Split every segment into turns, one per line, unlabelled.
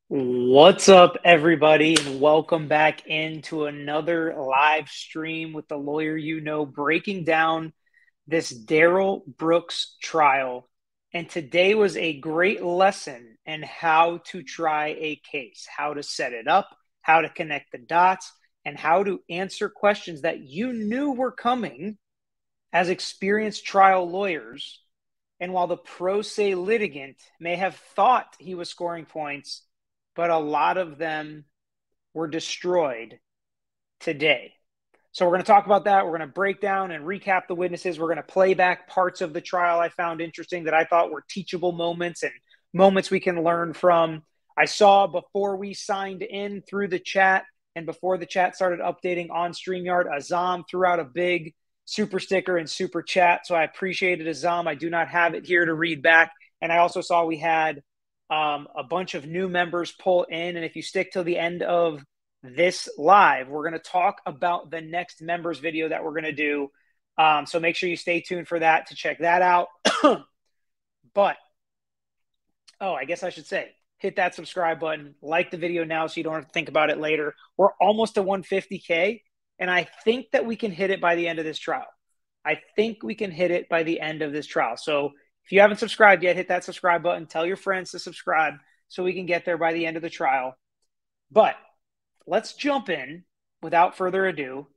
What's up, everybody, and welcome back into another live stream with the lawyer you know, breaking down this Darrell Brooks trial. And today was a great lesson in how to try a case, how to set it up, how to connect the dots, and how to answer questions that you knew were coming as experienced trial lawyers. And while the pro se litigant may have thought he was scoring points, but a lot of them were destroyed today. So we're going to talk about that. We're going to break down and recap the witnesses. We're going to play back parts of the trial I found interesting that I thought were teachable moments and moments we can learn from. I saw before we signed in through the chat and before the chat started updating on StreamYard, Azam threw out a big super sticker and super chat. So I appreciated Azam. I do not have it here to read back. And I also saw we had a bunch of new members pull in. And if you stick till the end of this live, we're going to talk about the next members video that we're going to do. So make sure you stay tuned for that to check that out. But, I guess I should say, hit that subscribe button, like the video now so you don't have to think about it later. We're almost to 150K, and I think that we can hit it by the end of this trial. So if you haven't subscribed yet, hit that subscribe button. Tell your friends to subscribe so we can get there by the end of the trial. But let's jump in, without further ado,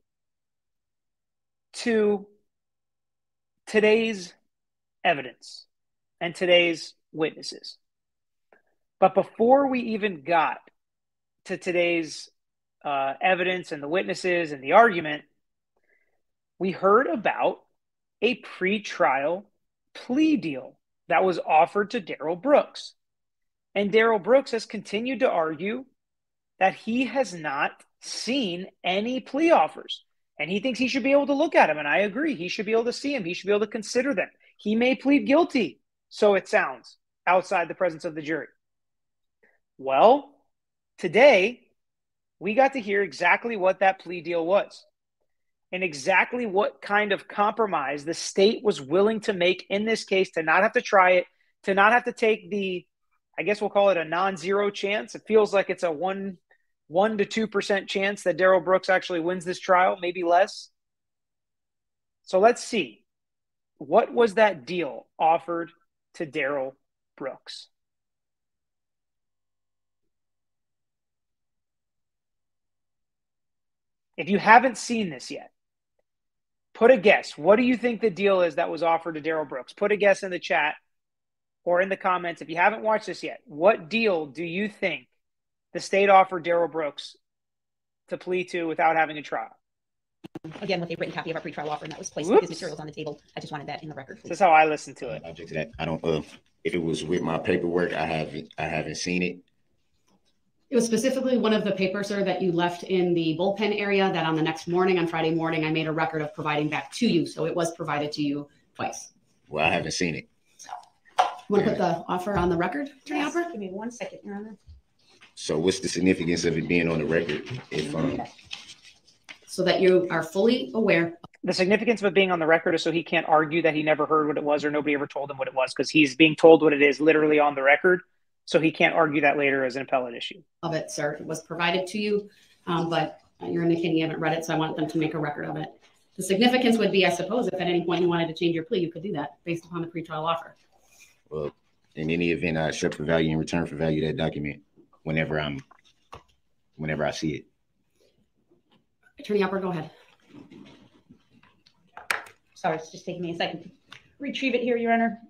to today's evidence and today's witnesses. But before we even got to today's evidence and the witnesses and the argument, we heard about a pre-trial plea deal that was offered to Darrell Brooks. And Darrell Brooks has continued to argue that he has not seen any plea offers. And he thinks he should be able to look at them. And I agree. He should be able to see them. He should be able to consider them. He may plead guilty, so it sounds, outside the presence of the jury. Well, today, we got to hear exactly what that plea deal was and exactly what kind of compromise the state was willing to make in this case to not have to try it, to not have to take the, I guess we'll call it a non-zero chance. It feels like it's a 1 to 2% chance that Darrell Brooks actually wins this trial, maybe less. So let's see. What was that deal offered to Darrell Brooks? If you haven't seen this yet, put a guess. What do you think the deal is that was offered to Darrell Brooks? Put a guess in the chat or in the comments. If you haven't watched this yet, what deal do you think the state offered Darrell Brooks to plea to without having a trial?
Again, with a written copy of our pretrial offer, and that was placed with his materials on the table. I just wanted that in the record.
This is how I listen to it.
Object to that. I don't. If it was with my paperwork, I haven't seen it.
It was specifically one of the papers, sir, that you left in the bullpen area that on the next morning, on Friday morning, I made a record of providing back to you. So it was provided to you twice.
Well, I haven't seen it.
You want to put the offer on the record, Attorney
Yes.
Alpert?
Give me 1 second, Your Honor.
So what's the significance of it being on the record? If
So that you are fully aware.
The significance of it being on the record is so he can't argue that he never heard what it was or nobody ever told him what it was, because he's being told what it is literally on the record. So he can't argue that later as an appellate issue.
Of it, sir. It was provided to you, but you're indicating you haven't read it, so I want them to make a record of it. The significance would be, I suppose, if at any point you wanted to change your plea, you could do that based upon the pretrial offer.
Well, in any event, I accept for value in return for value that document whenever I see it.
Attorney Alpert, go ahead.
Sorry, it's just taking me a second to retrieve it here, Your Honor.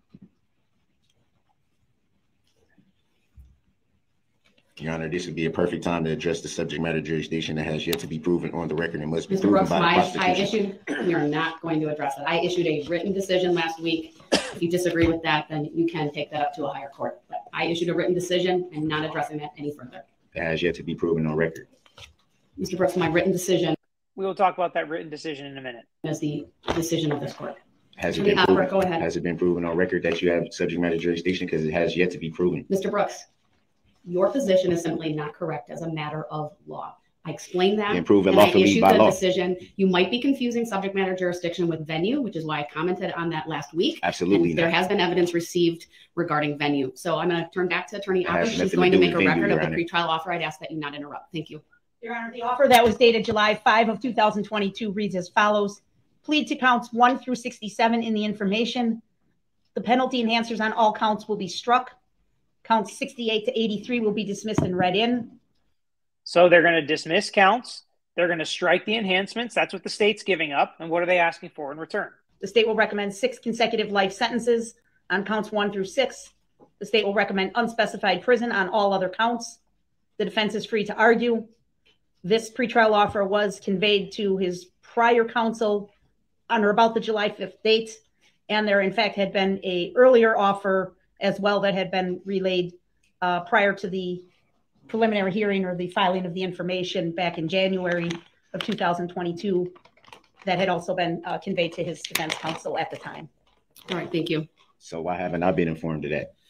Your Honor, this would be a perfect time to address the subject matter jurisdiction that has yet to be proven on the record and must be
Mr.
proven
Brooks,
by the prosecution.
we are not going to address it. I issued a written decision last week. If you disagree with that, then you can take that up to a higher court. But I issued a written decision and not addressing that any further.
That has yet to be proven on record.
Mr. Brooks, my written decision
We will talk about that written decision in a minute.
is the decision of this court.
Has it
Attorney
been proven?
Alpert, go ahead.
Has it been proven on record that you have subject matter jurisdiction? Because it has yet to be proven.
Mr. Brooks, your position is simply not correct as a matter of law. I explained that.
Improve it
and I
lawfully
issued
by
the
law.
decision. You might be confusing subject matter jurisdiction with venue, which is why I commented on that last week.
Absolutely
And there
not.
has been evidence received regarding venue. So I'm going to turn back to Attorney
It has
Ocker. She's
nothing to
going to
do
make a
with venue,
record
Your
of the
Honor.
pretrial offer. I'd ask that you not interrupt. Thank you.
Your Honor, the offer that was dated July 5 of 2022 reads as follows. Plead to counts 1 through 67 in the information. The penalty enhancers on all counts will be struck. Counts 68 to 83 will be dismissed and read in.
So they're going to dismiss counts. They're going to strike the enhancements. That's what the state's giving up. And what are they asking for in return?
The state will recommend 6 consecutive life sentences on counts 1 through 6. The state will recommend unspecified prison on all other counts. The defense is free to argue. This pretrial offer was conveyed to his prior counsel on or about the July 5th date. And there, in fact, had been an earlier offer as well that had been relayed prior to the preliminary hearing or the filing of the information back in January of 2022 that had also been conveyed to his defense counsel at the time.
All right. Thank you.
So why haven't I been informed of that?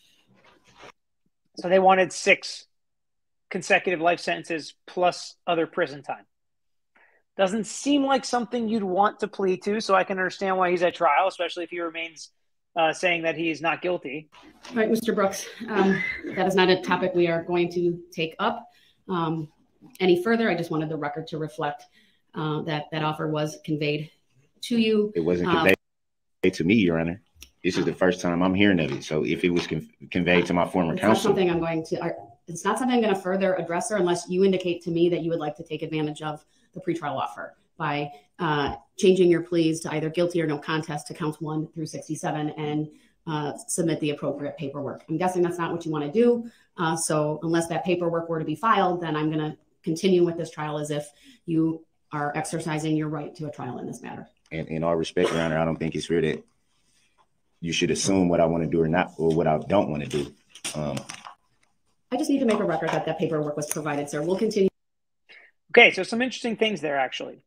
So they wanted 6 consecutive life sentences plus other prison time. Doesn't seem like something you'd want to plead to, so I can understand why he's at trial, especially if he remains saying that he is not guilty.
All right, Mr. Brooks, that is not a topic we are going to take up any further. I just wanted the record to reflect that offer was conveyed to you.
It wasn't conveyed to me, Your Honor. This is the first time I'm hearing of it. So if it was conveyed to my former counsel.
It's not something I'm going to further address, sir, unless you indicate to me that you would like to take advantage of the pretrial offer by changing your pleas to either guilty or no contest to counts 1 through 67 and submit the appropriate paperwork. I'm guessing that's not what you want to do. So unless that paperwork were to be filed, then I'm going to continue with this trial as if you are exercising your right to a trial in this matter.
And in all respect, Your Honor, I don't think it's fair that you should assume what I want to do or not, or what I don't want to do.
I just need to make a record that that paperwork was provided, sir. We'll continue.
Okay, so some interesting things there, actually.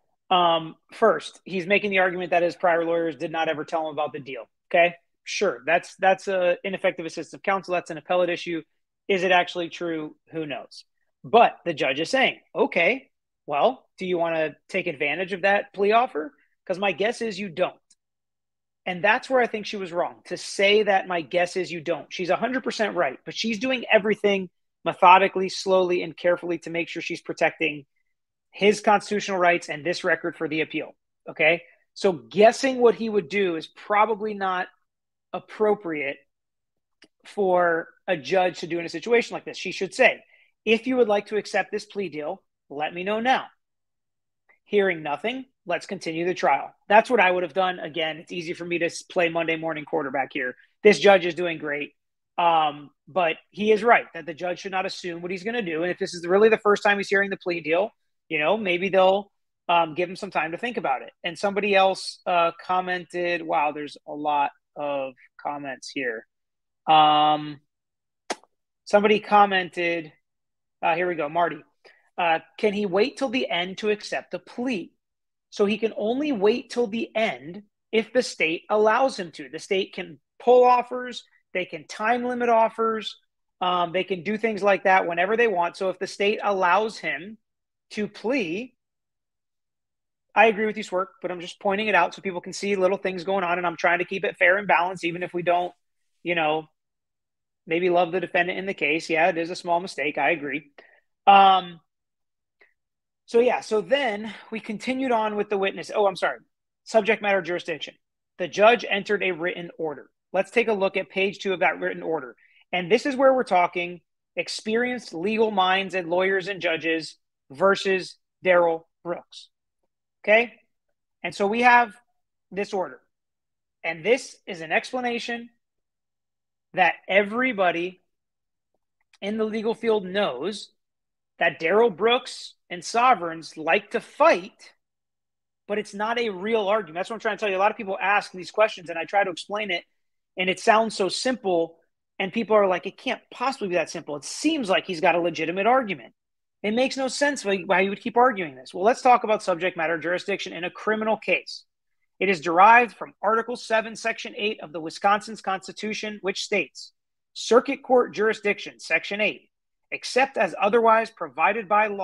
First, he's making the argument that his prior lawyers did not ever tell him about the deal. Okay, sure, that's a ineffective assistance of counsel. That's an appellate issue. Is it actually true? Who knows? But the judge is saying, okay, well, do you want to take advantage of that plea offer? Because my guess is you don't. And that's where I think she was wrong, to say that my guess is you don't. She's 100% right, but she's doing everything methodically, slowly, and carefully to make sure she's protecting his constitutional rights and this record for the appeal. Okay? So guessing what he would do is probably not appropriate for a judge to do in a situation like this. She should say, if you would like to accept this plea deal, let me know now. Hearing nothing, let's continue the trial. That's what I would have done. Again, it's easy for me to play Monday morning quarterback here. This judge is doing great. But he is right that the judge should not assume what he's going to do. And if this is really the first time he's hearing the plea deal, maybe they'll give him some time to think about it. And somebody else commented, wow, there's a lot of comments here. Somebody commented, here we go, Marty. Can he wait till the end to accept the plea? So he can only wait till the end if the state allows him to. The state can pull offers. They can time limit offers. They can do things like that whenever they want. So if the state allows him to plea, I agree with you, Swerk, but I'm just pointing it out so people can see little things going on, and I'm trying to keep it fair and balanced, even if we don't, maybe love the defendant in the case. Yeah, it is a small mistake. I agree. So then we continued on with the witness. Oh, I'm sorry. Subject matter jurisdiction. The judge entered a written order. Let's take a look at page 2 of that written order. And this is where we're talking experienced legal minds and lawyers and judges versus Darrell Brooks. Okay? And so we have this order. And this is an explanation that everybody in the legal field knows that Darrell Brooks and sovereigns like to fight, but it's not a real argument. That's what I'm trying to tell you. A lot of people ask these questions, and I try to explain it, and it sounds so simple, and people are like, it can't possibly be that simple. It seems like he's got a legitimate argument. It makes no sense why he would keep arguing this. Well, let's talk about subject matter jurisdiction in a criminal case. It is derived from Article 7, Section 8 of the Wisconsin's Constitution, which states, Circuit Court Jurisdiction, Section 8, except as otherwise provided by law,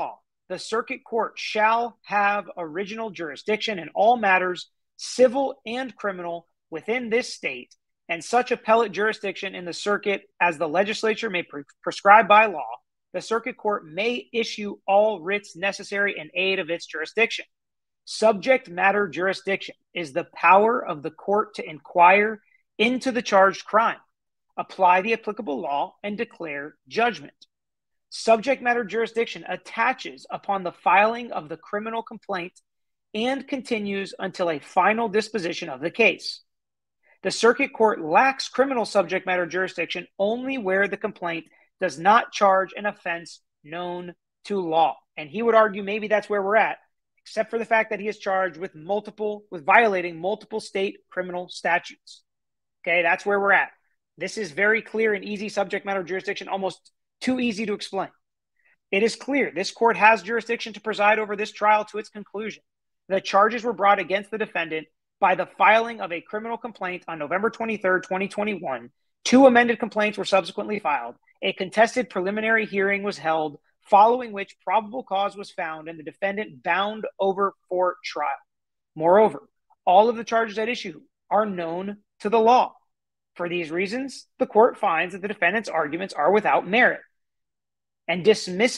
the circuit court shall have original jurisdiction in all matters, civil and criminal, within this state, and such appellate jurisdiction in the circuit as the legislature may prescribe by law. The circuit court may issue all writs necessary in aid of its jurisdiction. Subject matter jurisdiction is the power of the court to inquire into the charged crime, apply the applicable law, and declare judgment. Subject matter jurisdiction attaches upon the filing of the criminal complaint and continues until a final disposition of the case. The circuit court lacks criminal subject matter jurisdiction only where the complaint does not charge an offense known to law. And he would argue maybe that's where we're at, except for the fact that he is charged with violating multiple state criminal statutes. Okay, that's where we're at. This is very clear and easy subject matter jurisdiction, almost too easy to explain. It is clear this court has jurisdiction to preside over this trial to its conclusion. The charges were brought against the defendant by the filing of a criminal complaint on November 23rd, 2021. 2 amended complaints were subsequently filed. A contested preliminary hearing was held, following which probable cause was found and the defendant bound over for trial. Moreover, all of the charges at issue are known to the law. For these reasons, the court finds that the defendant's arguments are without merit and denies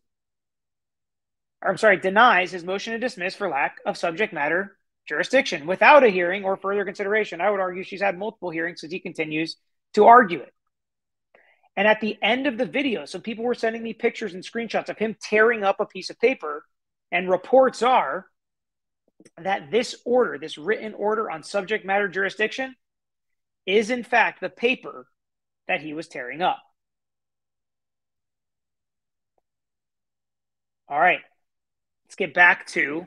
his motion to dismiss for lack of subject matter jurisdiction without a hearing or further consideration. I would argue she's had multiple hearings as he continues to argue it. And at the end of the video, some people were sending me pictures and screenshots of him tearing up a piece of paper, and reports are that this order, this written order on subject matter jurisdiction, is in fact the paper that he was tearing up. All right, let's get back to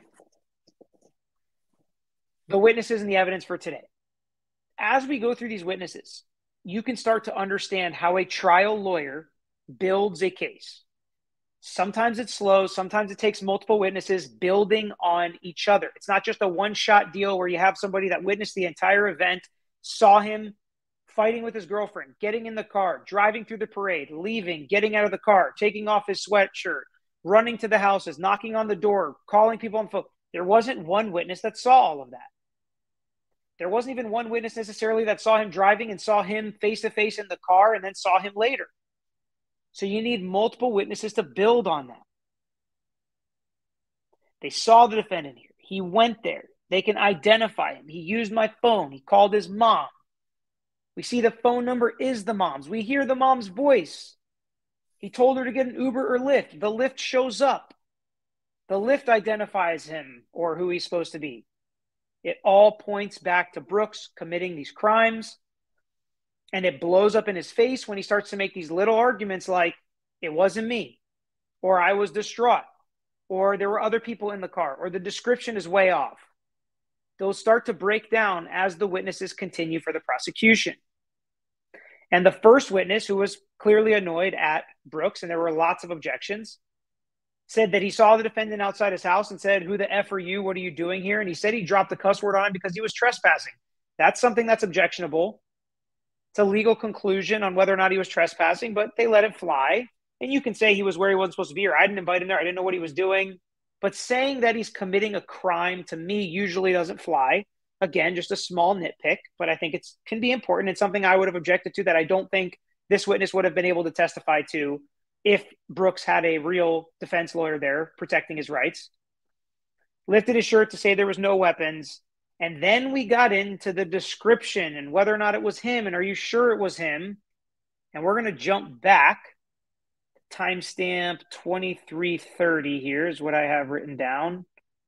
the witnesses and the evidence for today. As we go through these witnesses, you can start to understand how a trial lawyer builds a case. Sometimes it's slow. Sometimes it takes multiple witnesses building on each other. It's not just a one-shot deal where you have somebody that witnessed the entire event, saw him fighting with his girlfriend, getting in the car, driving through the parade, leaving, getting out of the car, taking off his sweatshirt, running to the houses, knocking on the door, calling people on the phone. There wasn't one witness that saw all of that. There wasn't even one witness necessarily that saw him driving and saw him face-to-face in the car and then saw him later. So you need multiple witnesses to build on that. They saw the defendant here. He went there. They can identify him. He used my phone. He called his mom. We see the phone number is the mom's. We hear the mom's voice. He told her to get an Uber or Lyft. The Lyft shows up. The Lyft identifies him or who he's supposed to be. It all points back to Brooks committing these crimes. And it blows up in his face when he starts to make these little arguments like, it wasn't me, or I was distraught, or there were other people in the car, or the description is way off. Those start to break down as the witnesses continue for the prosecution. And the first witness, who was clearly annoyed at Brooks, and there were lots of objections, said that he saw the defendant outside his house and said, "Who the F are you? What are you doing here?" And he said he dropped the cuss word on him because he was trespassing. That's something that's objectionable. It's a legal conclusion on whether or not he was trespassing, but they let it fly. And you can say he was where he wasn't supposed to be, or I didn't invite him there. I didn't know what he was doing. But saying that he's committing a crime to me usually doesn't fly. Again, just a small nitpick, but I think it can be important. It's something I would have objected to that I don't think this witness would have been able to testify to if Brooks had a real defense lawyer there protecting his rights. Lifted his shirt to say there was no weapons. And then we got into the description and whether or not it was him and are you sure it was him? And we're going to jump back. Timestamp 2330 here is what I have written down.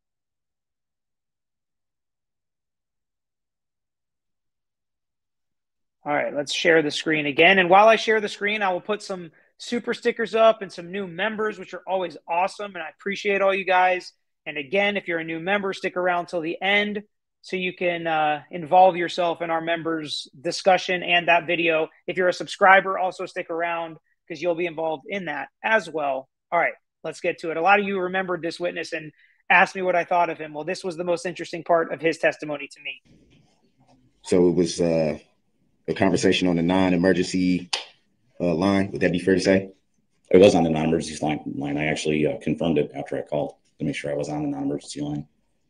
All right, let's share the screen again. And while I share the screen, I will put some super stickers up and some new members, which are always awesome. And I appreciate all you guys. And again, if you're a new member, stick around till the end so you can involve yourself in our members' discussion and that video. If you're a subscriber, also stick around because you'll be involved in that as well. All right, let's get to it. A lot of you remembered this witness and asked me what I thought of him. Well, this was the most interesting part of his testimony to me.
So it was a conversation on the non-emergency line. Would that be fair to say?
It was on the non-emergency line. I actually confirmed it after I called to make sure I was on the non-emergency line.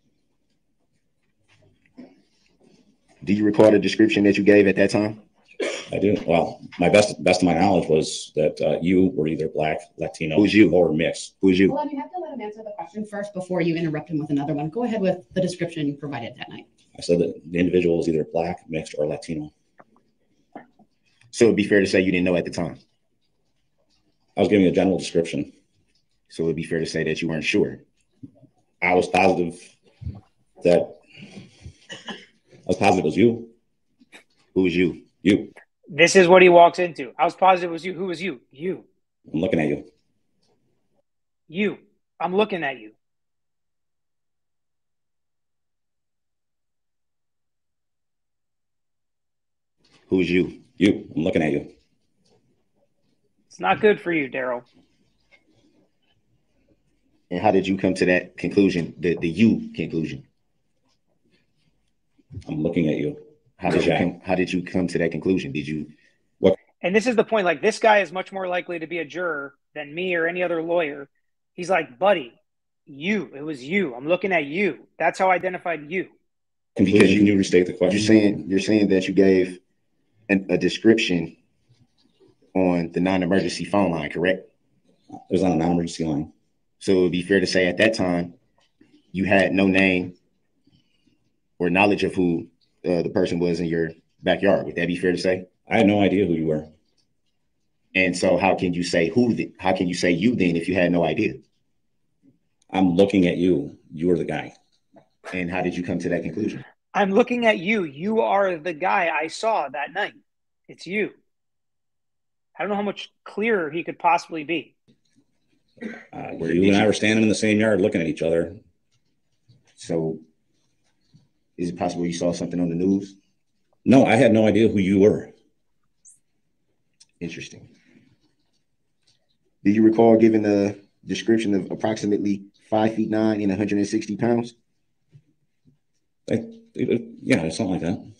Do you recall the description that you gave at that time?
I do. Well, my best of my knowledge was that you were either black, Latino,
Who's you,
or mixed.
Who's you?
Well, you have to let him answer the question first before you interrupt him with another one. Go ahead with the description you provided that night.
I said that the individual was either black, mixed, or Latino.
So it'd be fair to say you didn't know at the time.
I was giving a general description.
So it'd be fair to say that you weren't sure.
I was positive it was you.
Who was you?
You.
This is what he walks into. I was positive it was you. Who was you? You.
I'm looking at you.
You. I'm looking at you.
Who's you?
You. I'm looking at you.
It's not good for you, Darrell.
And how did you come to that conclusion, the you conclusion?
I'm looking at you.
How did you come to that conclusion? Did you?
And this is the point. Like, this guy is much more likely to be a juror than me or any other lawyer. He's like, buddy, you. It was you. I'm looking at you. That's how I identified you.
Because you restate the question.
You're saying that you gave a description on the non-emergency phone line, correct?
It was on a non-emergency line.
So it would be fair to say at that time you had no name or knowledge of who the person was in your backyard. Would that be fair to say?
I had no idea who you were.
And so how can you say how can you say you then if you had no idea?
I'm looking at you. You were the guy.
And how did you come to that conclusion?
I'm looking at you. You are the guy I saw that night. It's you. I don't know how much clearer he could possibly be.
You and I were standing in the same yard looking at each other.
So is it possible you saw something on the news?
No, I had no idea who you were.
Interesting. Do you recall giving a description of approximately 5'9" and 160 pounds?
Yeah, something like that.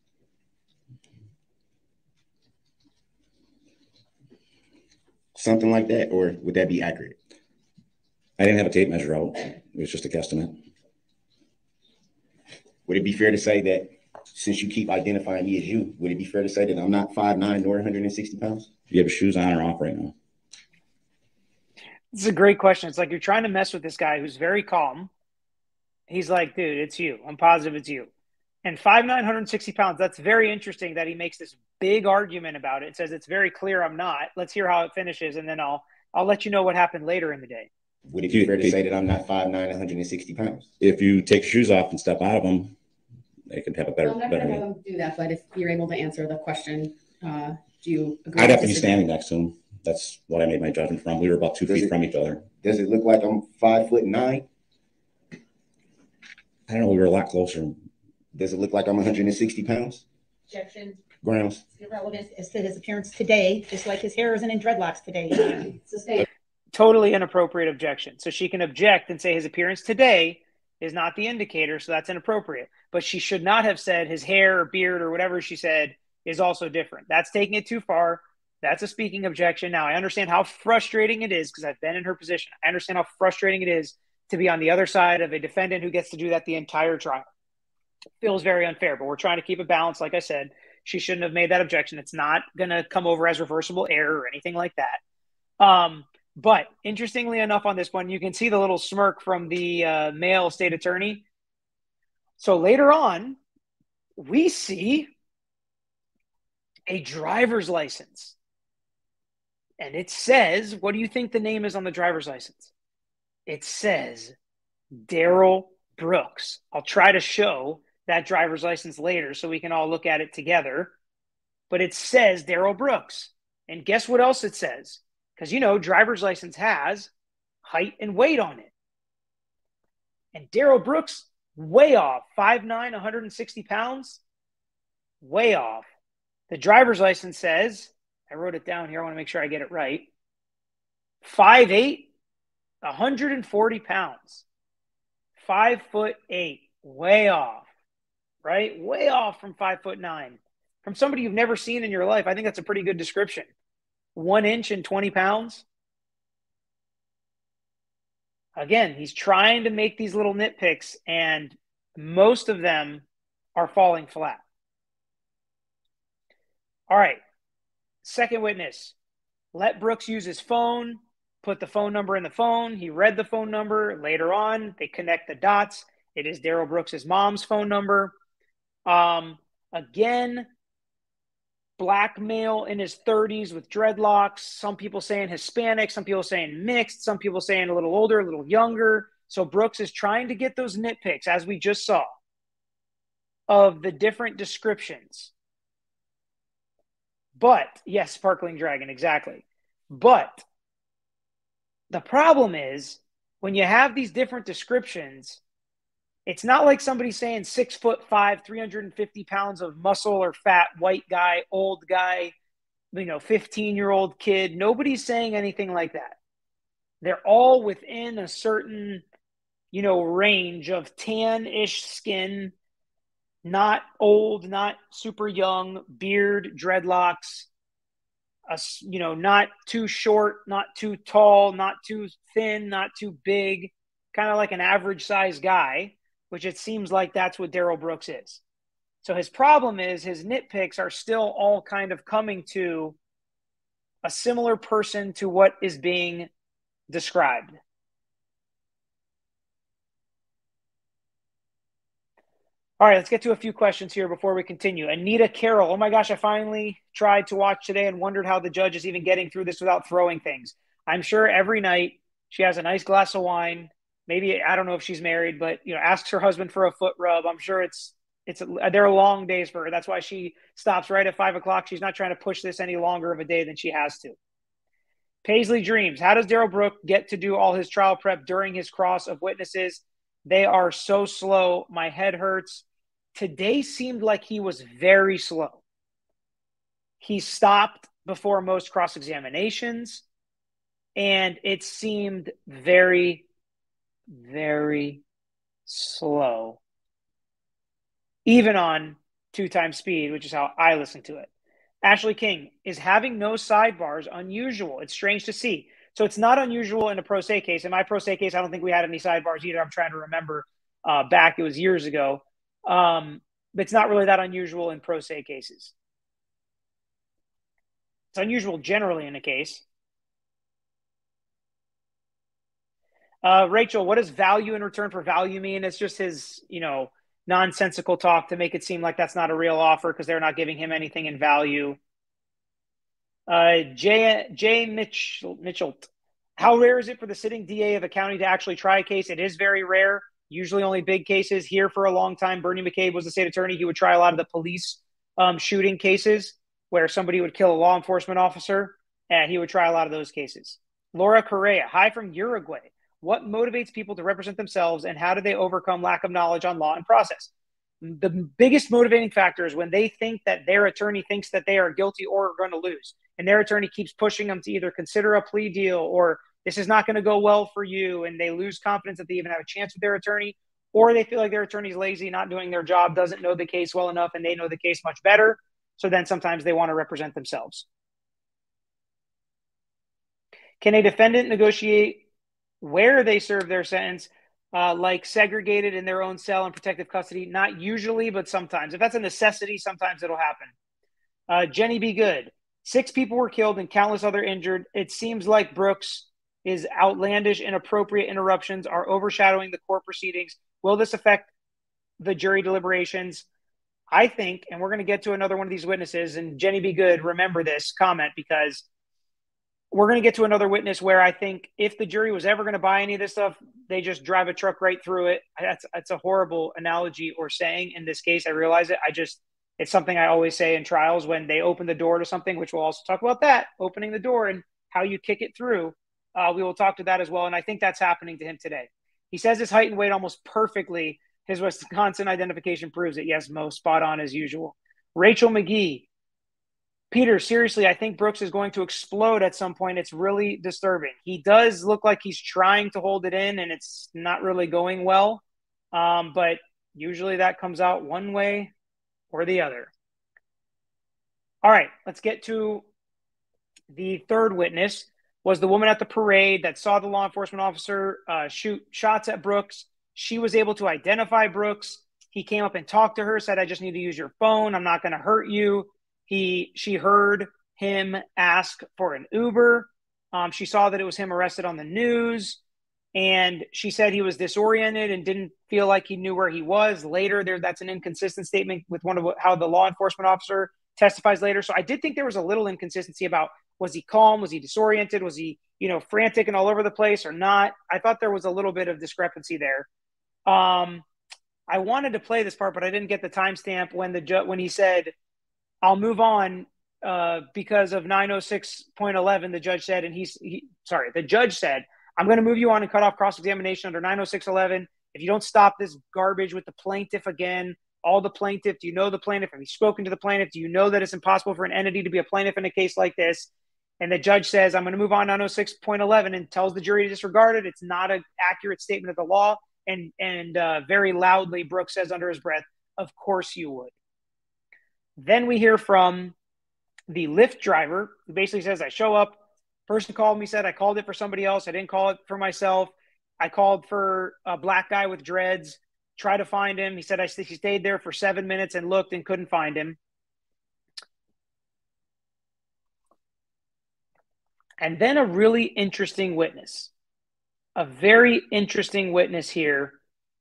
Something like that, or would that be accurate?
I didn't have a tape measure out. It was just a guesstimate.
Would it be fair to say that since you keep identifying me as you, would it be fair to say that I'm not 5'9" nor 160 pounds?
Do you have shoes on or off right now?
This is a great question. It's like you're trying to mess with this guy who's very calm. He's like, dude, it's you. I'm positive it's you. And 5'9", 160 pounds, that's very interesting that he makes this big argument about it. It says it's very clear I'm not. Let's hear how it finishes, and then I'll let you know what happened later in the day.
Would it be fair to say that I'm not 5'9", 160 pounds?
If you take your shoes off and step out of them, they could have a better.
I'm not going to have them do that, but if you're able to answer the question, do you agree?
I'd have to be standing next to him. That's what I made my judgment from. We were about 2 feet from each other.
Does it look like I'm 5'9"?
I don't know. We were a lot closer.
Does it look like I'm 160 pounds?
Objection.
Grounds.
It's irrelevant as to his appearance today, just like his hair isn't in dreadlocks today.
Sustained.
Totally inappropriate objection. So she can object and say his appearance today is not the indicator, so that's inappropriate. But she should not have said his hair or beard or whatever she said is also different. That's taking it too far. That's a speaking objection. Now, I understand how frustrating it is because I've been in her position. I understand how frustrating it is to be on the other side of a defendant who gets to do that the entire trial. It feels very unfair, but we're trying to keep it balanced. Like I said, she shouldn't have made that objection. It's not going to come over as reversible error or anything like that. But interestingly enough on this one, you can see the little smirk from the male state attorney. So later on, we see a driver's license. And it says, what do you think the name is on the driver's license? It says Darrell Brooks. I'll try to show that driver's license later so we can all look at it together. But it says Darrell Brooks. And guess what else it says? Because, you know, driver's license has height and weight on it. And Darrell Brooks, way off. 5'9", 160 pounds. Way off. The driver's license says, I wrote it down here. I want to make sure I get it right. 5'8", 140 pounds. 5'8", way off, right? Way off from 5'9". From somebody you've never seen in your life, I think that's a pretty good description. 1 inch and 20 pounds. Again, he's trying to make these little nitpicks, and most of them are falling flat. All right. Second witness. Let Brooks use his phone, put the phone number in the phone. He read the phone number. Later on, they connect the dots. It is Darrell Brooks' mom's phone number. Again, black male in his 30s with dreadlocks. Some people saying Hispanic, some people saying mixed, some people saying a little older, a little younger. So Brooks is trying to get those nitpicks, as we just saw, of the different descriptions. But, yes, sparkling dragon, exactly. But the problem is when you have these different descriptions, it's not like somebody saying 6'5", 350 pounds of muscle or fat, white guy, old guy, 15-year-old kid. Nobody's saying anything like that. They're all within a certain, range of tan-ish skin, not old, not super young, beard, dreadlocks, not too short, not too tall, not too thin, not too big, kind of like an average size guy, which it seems like that's what Darrell Brooks is. So his problem is his nitpicks are still all kind of coming to a similar person to what is being described. All right, let's get to a few questions here before we continue. Anita Carroll, oh my gosh, I finally tried to watch today and wondered how the judge is even getting through this without throwing things. I'm sure every night she has a nice glass of wine. Maybe, I don't know if she's married, but, asks her husband for a foot rub. I'm sure they're long days for her. That's why she stops right at 5 o'clock. She's not trying to push this any longer of a day than she has to. Paisley Dreams, how does Darrell Brooks get to do all his trial prep during his cross of witnesses? They are so slow. My head hurts. Today seemed like he was very slow. He stopped before most cross-examinations, and it seemed very, very slow, even on 2x speed, which is how I listen to it. Ashley King, is having no sidebars unusual? It's strange to see. So it's not unusual in a pro se case. In my pro se case, I don't think we had any sidebars either. I'm trying to remember back. It was years ago. But it's not really that unusual in pro se cases. It's unusual generally in a case. Rachel, what does value in return for value mean? It's just his, nonsensical talk to make it seem like that's not a real offer because they're not giving him anything in value. Jay Mitchell, how rare is it for the sitting DA of a county to actually try a case? It is very rare. Usually only big cases. Here for a long time, Bernie McCabe was the state attorney. He would try a lot of the police shooting cases where somebody would kill a law enforcement officer, and he would try a lot of those cases. Laura Correa, hi from Uruguay. What motivates people to represent themselves, and how do they overcome lack of knowledge on law and process? The biggest motivating factor is when they think that their attorney thinks that they are guilty or are going to lose, and their attorney keeps pushing them to either consider a plea deal or this is not going to go well for you, and they lose confidence that they even have a chance with their attorney, or they feel like their attorney's lazy, not doing their job, doesn't know the case well enough, and they know the case much better. So then sometimes they want to represent themselves. Can a defendant negotiate where they serve their sentence, like segregated in their own cell in protective custody? Not usually, but sometimes. If that's a necessity, sometimes it'll happen. Jenny Be Good. 6 people were killed and countless other injured. It seems like Brooks' outlandish, inappropriate interruptions are overshadowing the court proceedings. Will this affect the jury deliberations? I think, and we're going to get to another one of these witnesses, and Jenny Be Good, remember this comment, because we're going to get to another witness where I think if the jury was ever going to buy any of this stuff, they just drive a truck right through it. That's a horrible analogy or saying in this case. I realize it. It's something I always say in trials when they open the door to something, which we'll also talk about that, opening the door and how you kick it through. We will talk to that as well. And I think that's happening to him today. He says his height and weight almost perfectly. His Wisconsin identification proves it. Yes, Mo, spot on as usual. Rachel McGee. Peter, seriously, I think Brooks is going to explode at some point. It's really disturbing. He does look like he's trying to hold it in, and it's not really going well. But usually that comes out one way or the other. All right, let's get to the third witness. was the woman at the parade that saw the law enforcement officer shoot shots at Brooks. She was able to identify Brooks. He came up and talked to her, said, I just need to use your phone. I'm not going to hurt you. She heard him ask for an Uber. She saw that it was him arrested on the news. And she said he was disoriented and didn't feel like he knew where he was. Later, that's an inconsistent statement with how the law enforcement officer testifies later. So I did think there was a little inconsistency about, was he calm? Was he disoriented? Was he, frantic and all over the place or not? I thought there was a little bit of discrepancy there. I wanted to play this part, but I didn't get the timestamp when he said, I'll move on because of 906.11, the judge said, the judge said, I'm going to move you on and cut off cross-examination under 906.11. If you don't stop this garbage with the plaintiff again, do you know the plaintiff? Have you spoken to the plaintiff? Do you know that it's impossible for an entity to be a plaintiff in a case like this? And the judge says, I'm going to move on 906.11 and tells the jury to disregard it. It's not an accurate statement of the law. And very loudly, Brooks says under his breath, of course you would. Then we hear from the Lyft driver who basically says, I show up. Person called me, said I called it for somebody else. I didn't call it for myself. I called for a black guy with dreads, tried to find him. He said he stayed there for 7 minutes and looked and couldn't find him. And then a really interesting witness, a very interesting witness here.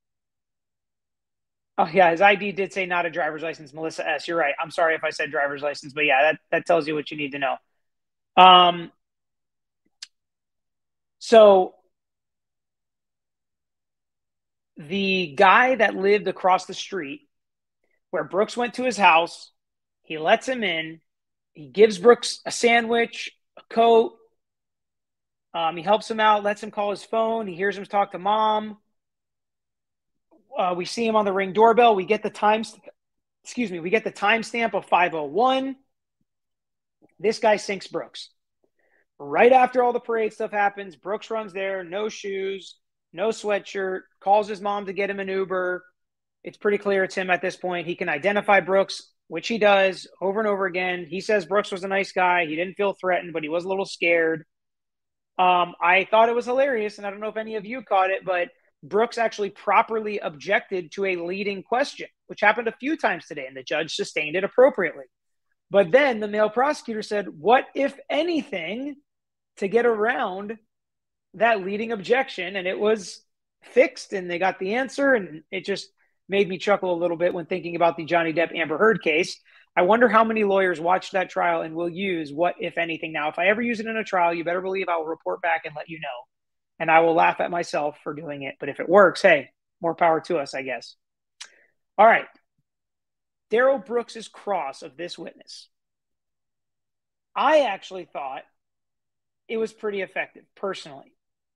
Oh, yeah, his ID did say not a driver's license, Melissa S. You're right. I'm sorry if I said driver's license, but yeah, that tells you what you need to know. So the guy that lived across the street where Brooks went to his house, he lets him in. He gives Brooks a sandwich, a coat. He helps him out, lets him call his phone. He hears him talk to mom. We see him on the Ring doorbell. We get the timestamp of 5:01. This guy sinks Brooks. Right after all the parade stuff happens, Brooks runs there, no shoes, no sweatshirt, calls his mom to get him an Uber. It's pretty clear it's him at this point. He can identify Brooks, which he does over and over again. He says Brooks was a nice guy. He didn't feel threatened, but he was a little scared. I thought it was hilarious, and I don't know if any of you caught it, but Brooks actually properly objected to a leading question, which happened a few times today, and the judge sustained it appropriately. But then the male prosecutor said, what, if anything, to get around that leading objection? And it was fixed, and they got the answer, and it just made me chuckle a little bit when thinking about the Johnny Depp Amber Heard case. I wonder how many lawyers watched that trial and will use what, if anything. Now, if I ever use it in a trial, you better believe I will report back and let you know. And I will laugh at myself for doing it. But if it works, hey, more power to us, I guess. All right. Darrell Brooks's cross of this witness. I actually thought it was pretty effective, personally.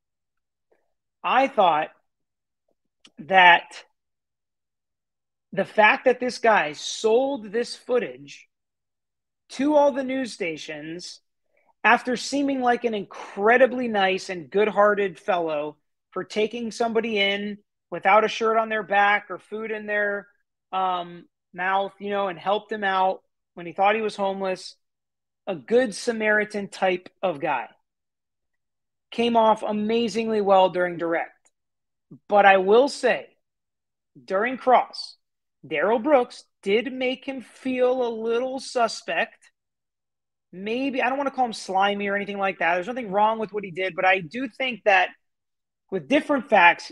I thought that the fact that this guy sold this footage to all the news stations after seeming like an incredibly nice and good-hearted fellow for taking somebody without a shirt on their back or food in their mouth, and helped him out when he thought he was homeless, a good Samaritan type of guy. Came off amazingly well during direct. But I will say, during cross, Darrell Brooks did make him feel a little suspect. Maybe, I don't want to call him slimy or anything like that. There's nothing wrong with what he did, but I do think that with different facts,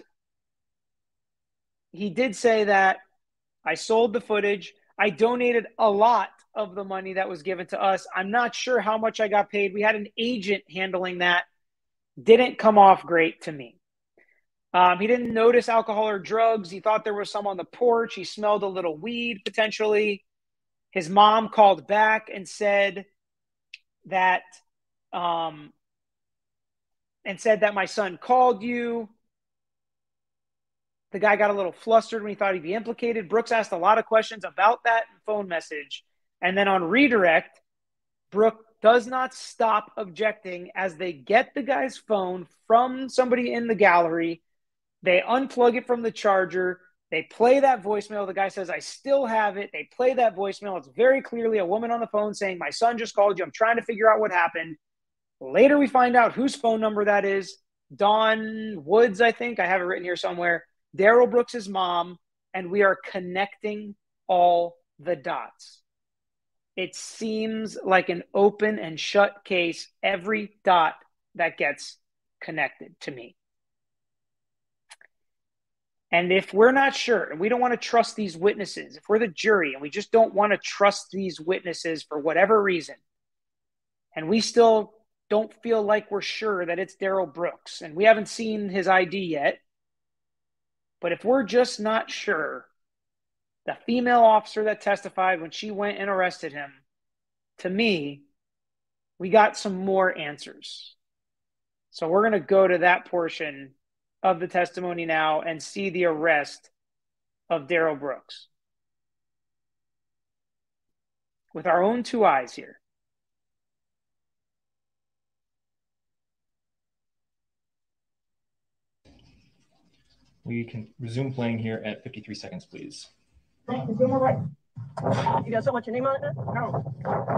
he did say that I sold the footage. I donated a lot of the money that was given to us. I'm not sure how much I got paid. We had an agent handling that. Didn't come off great to me. He didn't notice alcohol or drugs. He thought there was some on the porch. He smelled a little weed, potentially. His mom called back and said that my son called you. The guy got a little flustered when he thought he'd be implicated. Brooks asked a lot of questions about that phone message. And then on redirect, Brooke does not stop objecting as they get the guy's phone from somebody in the gallery. They unplug it from the charger. They play that voicemail. The guy says, I still have it. They play that voicemail. It's very clearly a woman on the phone saying, my son just called you. I'm trying to figure out what happened. Later, we find out whose phone number that is. Dawn Woods, I think. I have it written here somewhere. Darrell Brooks' mom, and we are connecting all the dots. It seems like an open and shut case, every dot that gets connected to me. And if we're not sure, and we don't want to trust these witnesses, if we're the jury and we just don't want to trust these witnesses for whatever reason, and we still don't feel like we're sure that it's Darrell Brooks, and we haven't seen his ID yet, but if we're just not sure, the female officer that testified when she went and arrested him, to me, we got some more answers. So we're going to go to that portion of the testimony now and see the arrest of Darrell Brooks with our own two eyes here.
We can resume playing here at 53 seconds, please.
You got something with your name on it? No.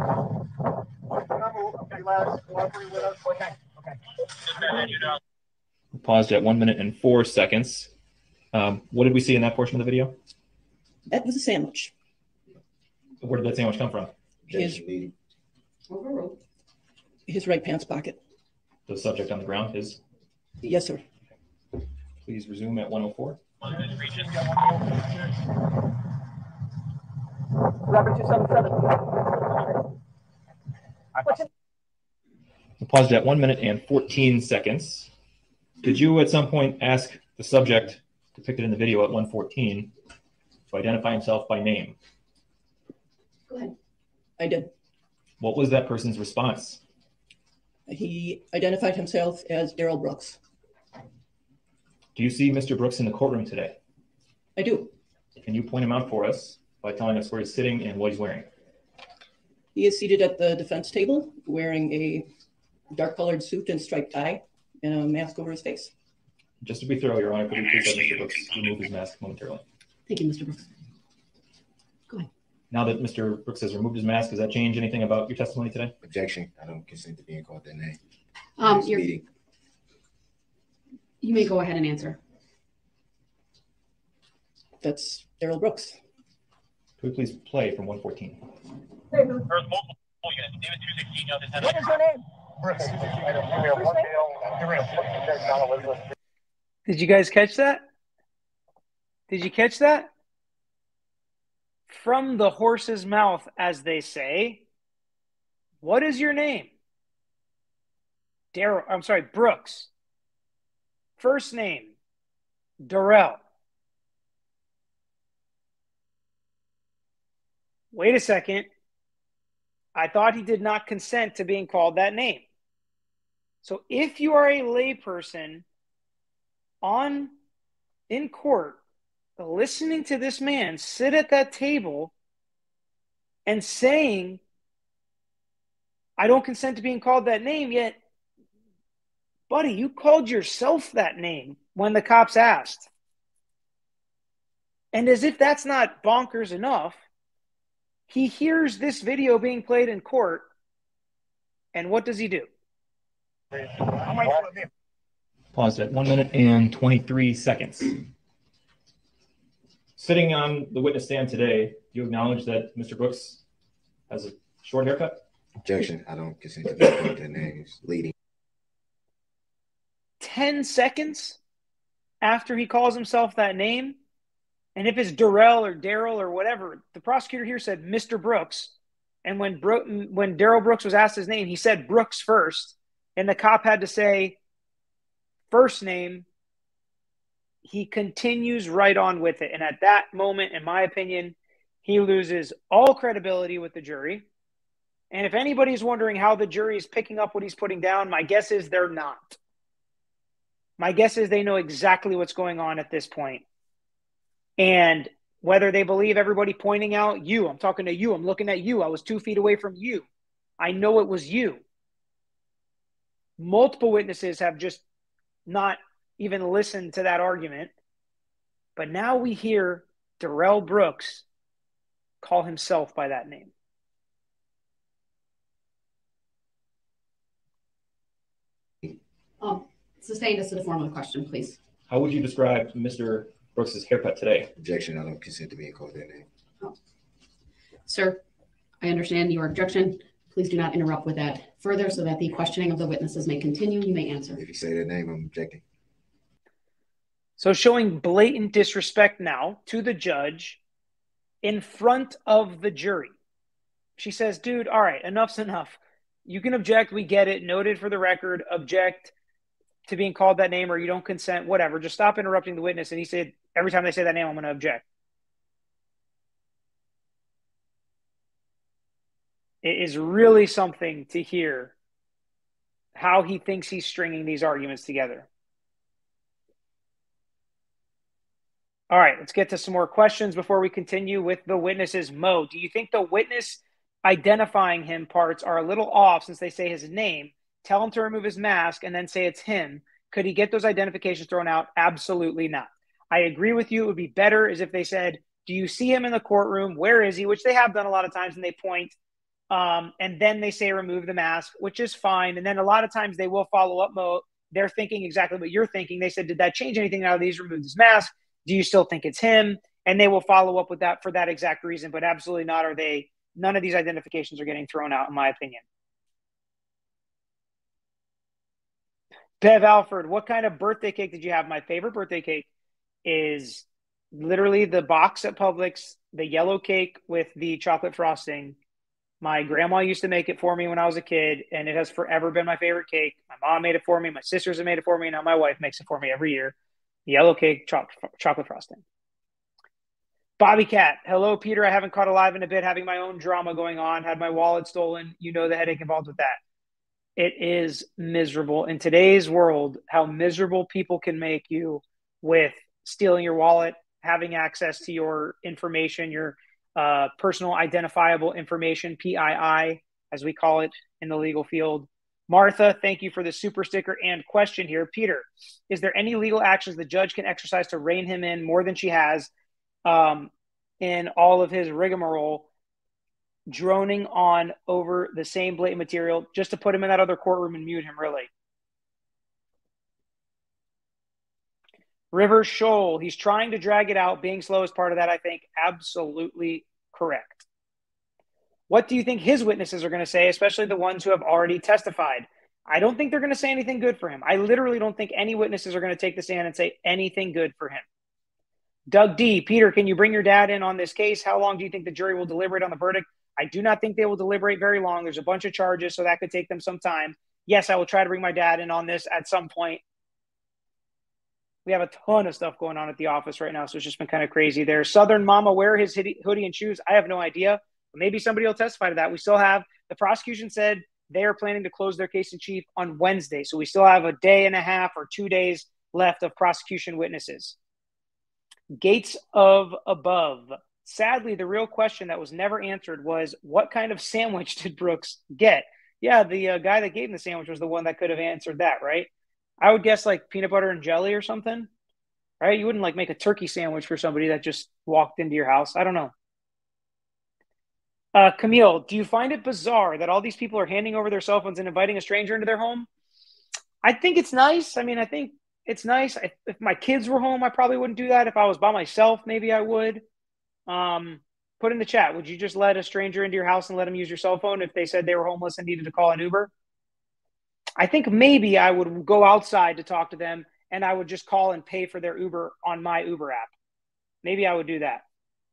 Okay, lads. Cooperate with us. Okay.
We paused at 1 minute and 4 seconds. What did we see in that portion of the video?
That was a sandwich.
Where did that sandwich come from?
His right pants pocket.
The subject on the ground is?
Yes, sir.
Please resume at 1:04.
11277.
We paused at 1 minute and 14 seconds. Did you at some point ask the subject depicted in the video at 1:14 to identify himself by name?
Go ahead. I did.
What was that person's response?
He identified himself as Darrell Brooks.
Do you see Mr. Brooks in the courtroom today?
I do.
Can you point him out for us by telling us where he's sitting and what he's wearing?
He is seated at the defense table wearing a dark-colored suit and striped tie and a mask over his face.
Just to be thorough, Your Honor, could you please have Mr. Brooks remove his mask momentarily?
Thank you, Mr. Brooks. Go ahead.
Now that Mr. Brooks has removed his mask, does that change anything about your testimony today?
Objection. I don't consent to being called that name.
You may go ahead and answer.
That's Darrell Brooks.
Could we please play from 1:14?
There's multiple units. David 216 now. What is your name? Brooks.
Did you guys catch that? Did you catch that? From the horse's mouth, as they say. What is your name? Brooks. First name, Darrell. Wait a second. I thought he did not consent to being called that name. So if you are a layperson in court, listening to this man sit at that table and saying, I don't consent to being called that name, yet, buddy, you called yourself that name when the cops asked. And as if that's not bonkers enough, he hears this video being played in court, and what does he do?
Paused at 1 minute and 23 seconds. Sitting on the witness stand today, do you acknowledge that Mr. Brooks has a short haircut?
Objection. I don't consent to being called that name. It's leading.
10 seconds after he calls himself that name, and if it's Darrell or Darrell or whatever, the prosecutor here said Mr. Brooks, and when Darrell Brooks was asked his name, he said Brooks first, and the cop had to say first name. He continues right on with it, and at that moment, in my opinion, he loses all credibility with the jury. And if anybody's wondering how the jury is picking up what he's putting down, my guess is they're not. My guess is they know exactly what's going on at this point. And whether they believe everybody pointing out you, I'm talking to you, I'm looking at you, I was 2 feet away from you, I know it was you. Multiple witnesses have just not even listened to that argument. But now we hear Darrell Brooks call himself by that name.
Sustained as to the form of the question, please.
How would you describe Mr. Brooks's haircut today?
Objection. I don't consent to being called that name.
Oh. Sir, I understand your objection. Please do not interrupt with that further so that the questioning of the witnesses may continue. You may answer.
If you say that name, I'm objecting.
So showing blatant disrespect now to the judge in front of the jury. She says, dude, all right, enough's enough. You can object. We get it. Noted for the record. Object to being called that name, or you don't consent, whatever. Just stop interrupting the witness. And he said, every time they say that name, I'm going to object. It is really something to hear how he thinks he's stringing these arguments together. All right, let's get to some more questions before we continue with the witnesses. Mo, do you think the witness identifying him parts are a little off since they say his name? Tell him to remove his mask and then say it's him. Could he get those identifications thrown out? Absolutely not. I agree with you. It would be better as if they said, do you see him in the courtroom? Where is he? Which they have done a lot of times, and they point. And then they say remove the mask, which is fine. And then a lot of times they will follow up, Mo. They're thinking exactly what you're thinking. They said, did that change anything now that he's removed his mask? Do you still think it's him? And they will follow up with that for that exact reason, but absolutely not are they. None of these identifications are getting thrown out, in my opinion. Bev Alford, what kind of birthday cake did you have? My favorite birthday cake is literally the box at Publix, the yellow cake with the chocolate frosting. My grandma used to make it for me when I was a kid, and it has forever been my favorite cake. My mom made it for me. My sisters have made it for me. Now my wife makes it for me every year. Yellow cake, chocolate frosting. Bobby Cat, hello, Peter. I haven't caught alive in a bit, having my own drama going on. Had my wallet stolen. You know the headache involved with that. It is miserable. In today's world, how miserable people can make you with stealing your wallet, having access to your information, your personal identifiable information, PII, as we call it in the legal field. Martha, thank you for the super sticker and question here. Peter, is there any legal actions the judge can exercise to rein him in more than she has in all of his rigmarole, droning on over the same blatant material just to put him in that other courtroom and mute him, really? River Shoal, he's trying to drag it out. Being slow is part of that, I think. Absolutely correct. What do you think his witnesses are going to say, especially the ones who have already testified? I don't think they're going to say anything good for him. I literally don't think any witnesses are going to take the stand and say anything good for him. Doug D, Peter, can you bring your dad in on this case? How long do you think the jury will deliberate on the verdict? I do not think they will deliberate very long. There's a bunch of charges, so that could take them some time. Yes, I will try to bring my dad in on this at some point. We have a ton of stuff going on at the office right now, so it's just been kind of crazy there. Southern Mama, wear his hoodie and shoes. I have no idea. Maybe somebody will testify to that. We still have, the prosecution said they are planning to close their case in chief on Wednesday. So we still have a day and a half or 2 days left of prosecution witnesses. Gates of Above. Sadly, the real question that was never answered was, what kind of sandwich did Brooks get? Yeah, the guy that gave him the sandwich was the one that could have answered that, right? I would guess like peanut butter and jelly or something, right? You wouldn't like make a turkey sandwich for somebody that just walked into your house. I don't know. Camille, do you find it bizarre that all these people are handing over their cell phones and inviting a stranger into their home? I think it's nice. I mean, I think it's nice. If my kids were home, I probably wouldn't do that. If I was by myself, maybe I would. Put in the chat, would you just let a stranger into your house and let them use your cell phone if they said they were homeless and needed to call an Uber? I think maybe I would go outside to talk to them and I would just call and pay for their Uber on my Uber app. Maybe I would do that.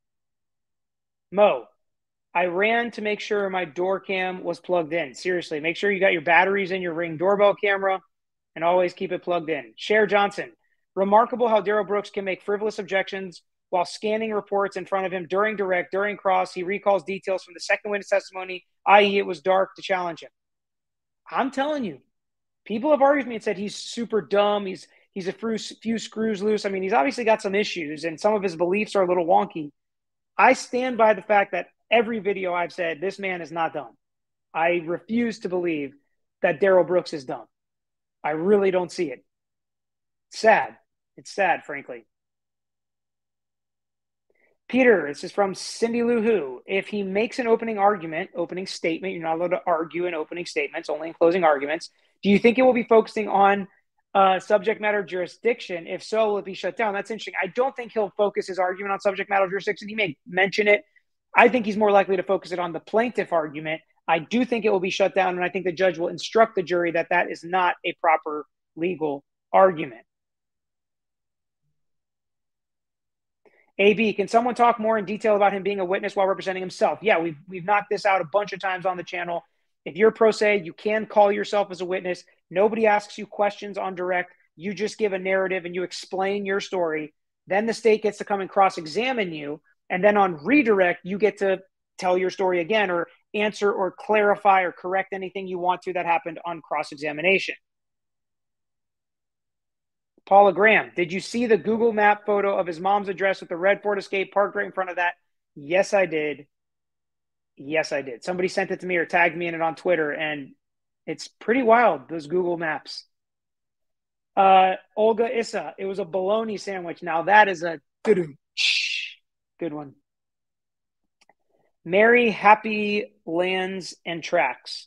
Mo, I ran to make sure my door cam was plugged in. Seriously, make sure you got your batteries in your Ring doorbell camera and always keep it plugged in. Cher Johnson, remarkable how Darrell Brooks can make frivolous objections while scanning reports in front of him during direct, during cross. He recalls details from the second witness testimony, i.e. it was dark, to challenge him. I'm telling you, people have argued with me and said he's super dumb. He's a few screws loose. I mean, he's obviously got some issues and some of his beliefs are a little wonky. I stand by the fact that every video I've said, this man is not dumb. I refuse to believe that Darrell Brooks is dumb. I really don't see it. It's sad. It's sad, frankly. Peter, this is from Cindy Lou Who. If he makes an opening statement, you're not allowed to argue in opening statements, only in closing arguments. Do you think it will be focusing on subject matter jurisdiction? If so, will it be shut down? That's interesting. I don't think he'll focus his argument on subject matter jurisdiction. He may mention it. I think he's more likely to focus it on the plaintiff argument. I do think it will be shut down, and I think the judge will instruct the jury that that is not a proper legal argument. AB, can someone talk more in detail about him being a witness while representing himself? Yeah, we've knocked this out a bunch of times on the channel. If you're pro se, you can call yourself as a witness. Nobody asks you questions on direct. You just give a narrative and you explain your story. Then the state gets to come and cross-examine you. And then on redirect, you get to tell your story again or answer or clarify or correct anything you want to that happened on cross-examination. Paula Graham, did you see the Google Map photo of his mom's address with the red Ford Escape parked right in front of that? Yes, I did. Yes, I did. Somebody sent it to me or tagged me in it on Twitter, and it's pretty wild, those Google Maps. Olga Issa, it was a bologna sandwich. Now that is a good one. Mary Happy Lands and Tracks.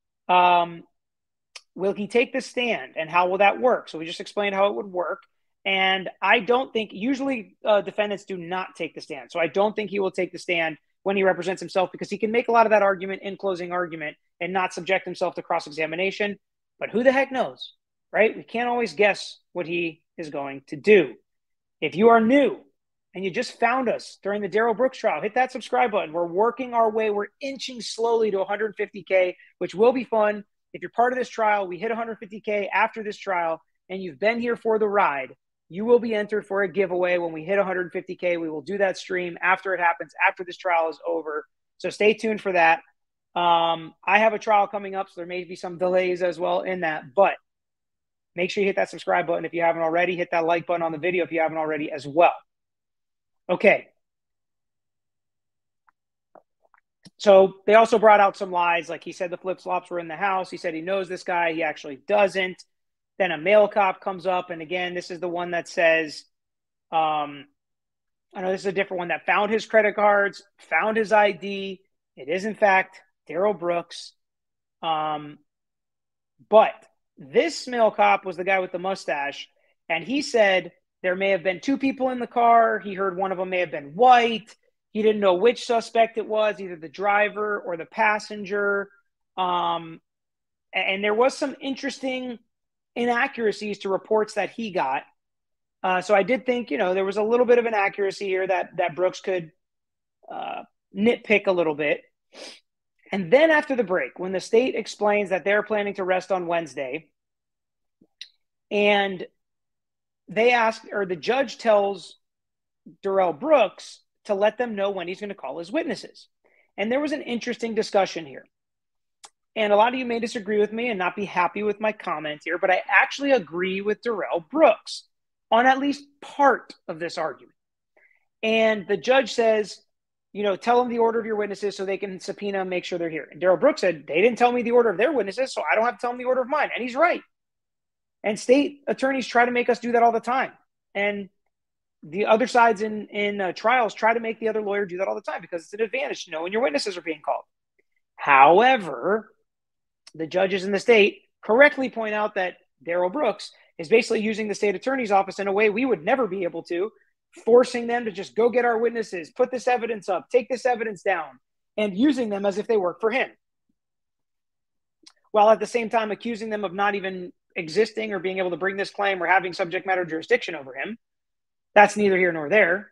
Will he take the stand, and how will that work? So we just explained how it would work. And I don't think, usually defendants do not take the stand. So I don't think he will take the stand when he represents himself, because he can make a lot of that argument in closing argument and not subject himself to cross-examination. But who the heck knows, right? We can't always guess what he is going to do. If you are new and you just found us during the Darrell Brooks trial, hit that subscribe button. We're working our way. We're inching slowly to 150K, which will be fun. If you're part of this trial, we hit 150K after this trial, and you've been here for the ride, you will be entered for a giveaway when we hit 150K. We will do that stream after it happens, after this trial is over. So stay tuned for that. I have a trial coming up, so there may be some delays as well in that. But make sure you hit that subscribe button if you haven't already. Hit that like button on the video if you haven't already as well. Okay. So they also brought out some lies. Like he said the flip-flops were in the house. He said he knows this guy. He actually doesn't. Then a male cop comes up. And again, this is the one that says, I know this is a different one, that found his credit cards, found his ID. It is, in fact, Darrell Brooks. But this male cop was the guy with the mustache. And he said there may have been two people in the car. He heard one of them may have been white. He didn't know which suspect it was, either the driver or the passenger. And there was some interesting inaccuracies to reports that he got. So I did think, there was a little bit of inaccuracy here that Brooks could nitpick a little bit. And then after the break, when the state explains that they're planning to rest on Wednesday, and they ask, or the judge tells Darrell Brooks to let them know when he's going to call his witnesses. And there was an interesting discussion here. And a lot of you may disagree with me and not be happy with my comment here, but I actually agree with Darrell Brooks on at least part of this argument. And the judge says, tell them the order of your witnesses so they can subpoena and make sure they're here. And Darrell Brooks said, they didn't tell me the order of their witnesses, so I don't have to tell them the order of mine. And he's right. And state attorneys try to make us do that all the time. And the other sides in trials try to make the other lawyer do that all the time because it's an advantage to know when your witnesses are being called. However, the judges in the state correctly point out that Darrell Brooks is basically using the state attorney's office in a way we would never be able to, forcing them to just go get our witnesses, put this evidence up, take this evidence down, and using them as if they work for him. While at the same time accusing them of not even existing or being able to bring this claim or having subject matter jurisdiction over him. That's neither here nor there.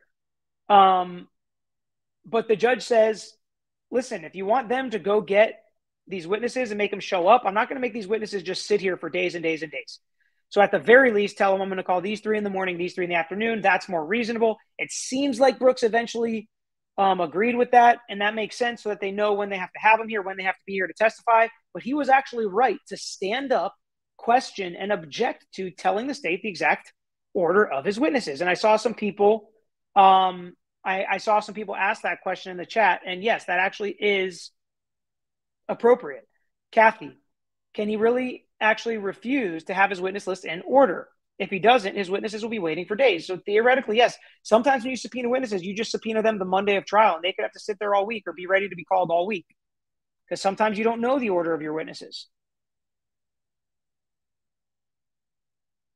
But the judge says, listen, if you want them to go get these witnesses and make them show up, I'm not going to make these witnesses just sit here for days and days and days. So at the very least, tell them I'm going to call these 3 in the morning, these 3 in the afternoon. That's more reasonable. It seems like Brooks eventually agreed with that, and that makes sense so that they know when they have to have him here, when they have to be here to testify. But he was actually right to stand up, question, and object to telling the state the exact order of his witnesses. And I saw some people I saw some people ask that question in the chat, and yes, that actually is appropriate. Kathy, can he really actually refuse to have his witness list in order? If he doesn't, his witnesses will be waiting for days. So theoretically, yes, sometimes when you subpoena witnesses, you just subpoena them the Monday of trial, and they could have to sit there all week or be ready to be called all week, because sometimes you don't know the order of your witnesses.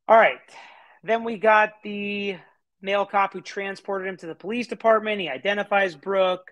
All right. Then we got the male cop who transported him to the police department. He identifies Brooks.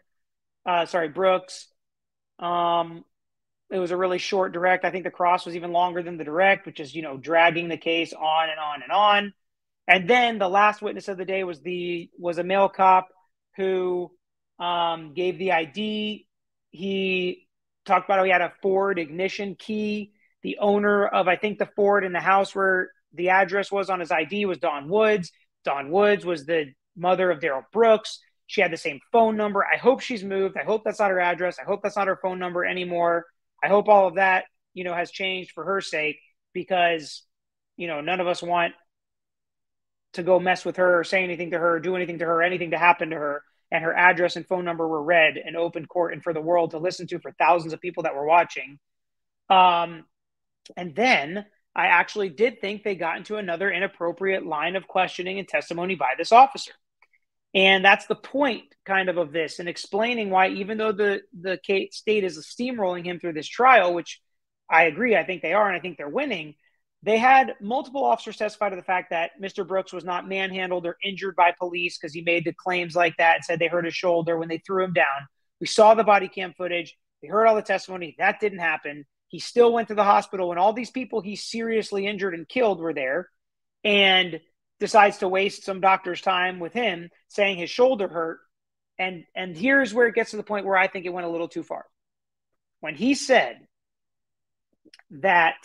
It was a really short direct. I think the cross was even longer than the direct, which is, dragging the case on and on and on. And then the last witness of the day was a male cop who gave the ID. He talked about how he had a Ford ignition key. The owner of, I think, the Ford in the house where the address was on his ID was Dawn Woods. Dawn Woods was the mother of Darrell Brooks. She had the same phone number. I hope she's moved. I hope that's not her address. I hope that's not her phone number anymore. I hope all of that, has changed for her sake, because, none of us want to go mess with her or say anything to her, or do anything to her, anything to happen to her. And her address and phone number were read in open court and for the world to listen to, for thousands of people that were watching. And then I actually did think they got into another inappropriate line of questioning and testimony by this officer. And that's the point kind of this, and explaining why, even though the state is steamrolling him through this trial, which I agree, I think they are, and I think they're winning, they had multiple officers testify to the fact that Mr. Brooks was not manhandled or injured by police, because he made the claims like that and said they hurt his shoulder when they threw him down. We saw the body cam footage. We heard all the testimony. That didn't happen. He still went to the hospital when all these people he seriously injured and killed were there, and decides to waste some doctor's time with him saying his shoulder hurt. And here's where it gets to the point where I think it went a little too far. When he said that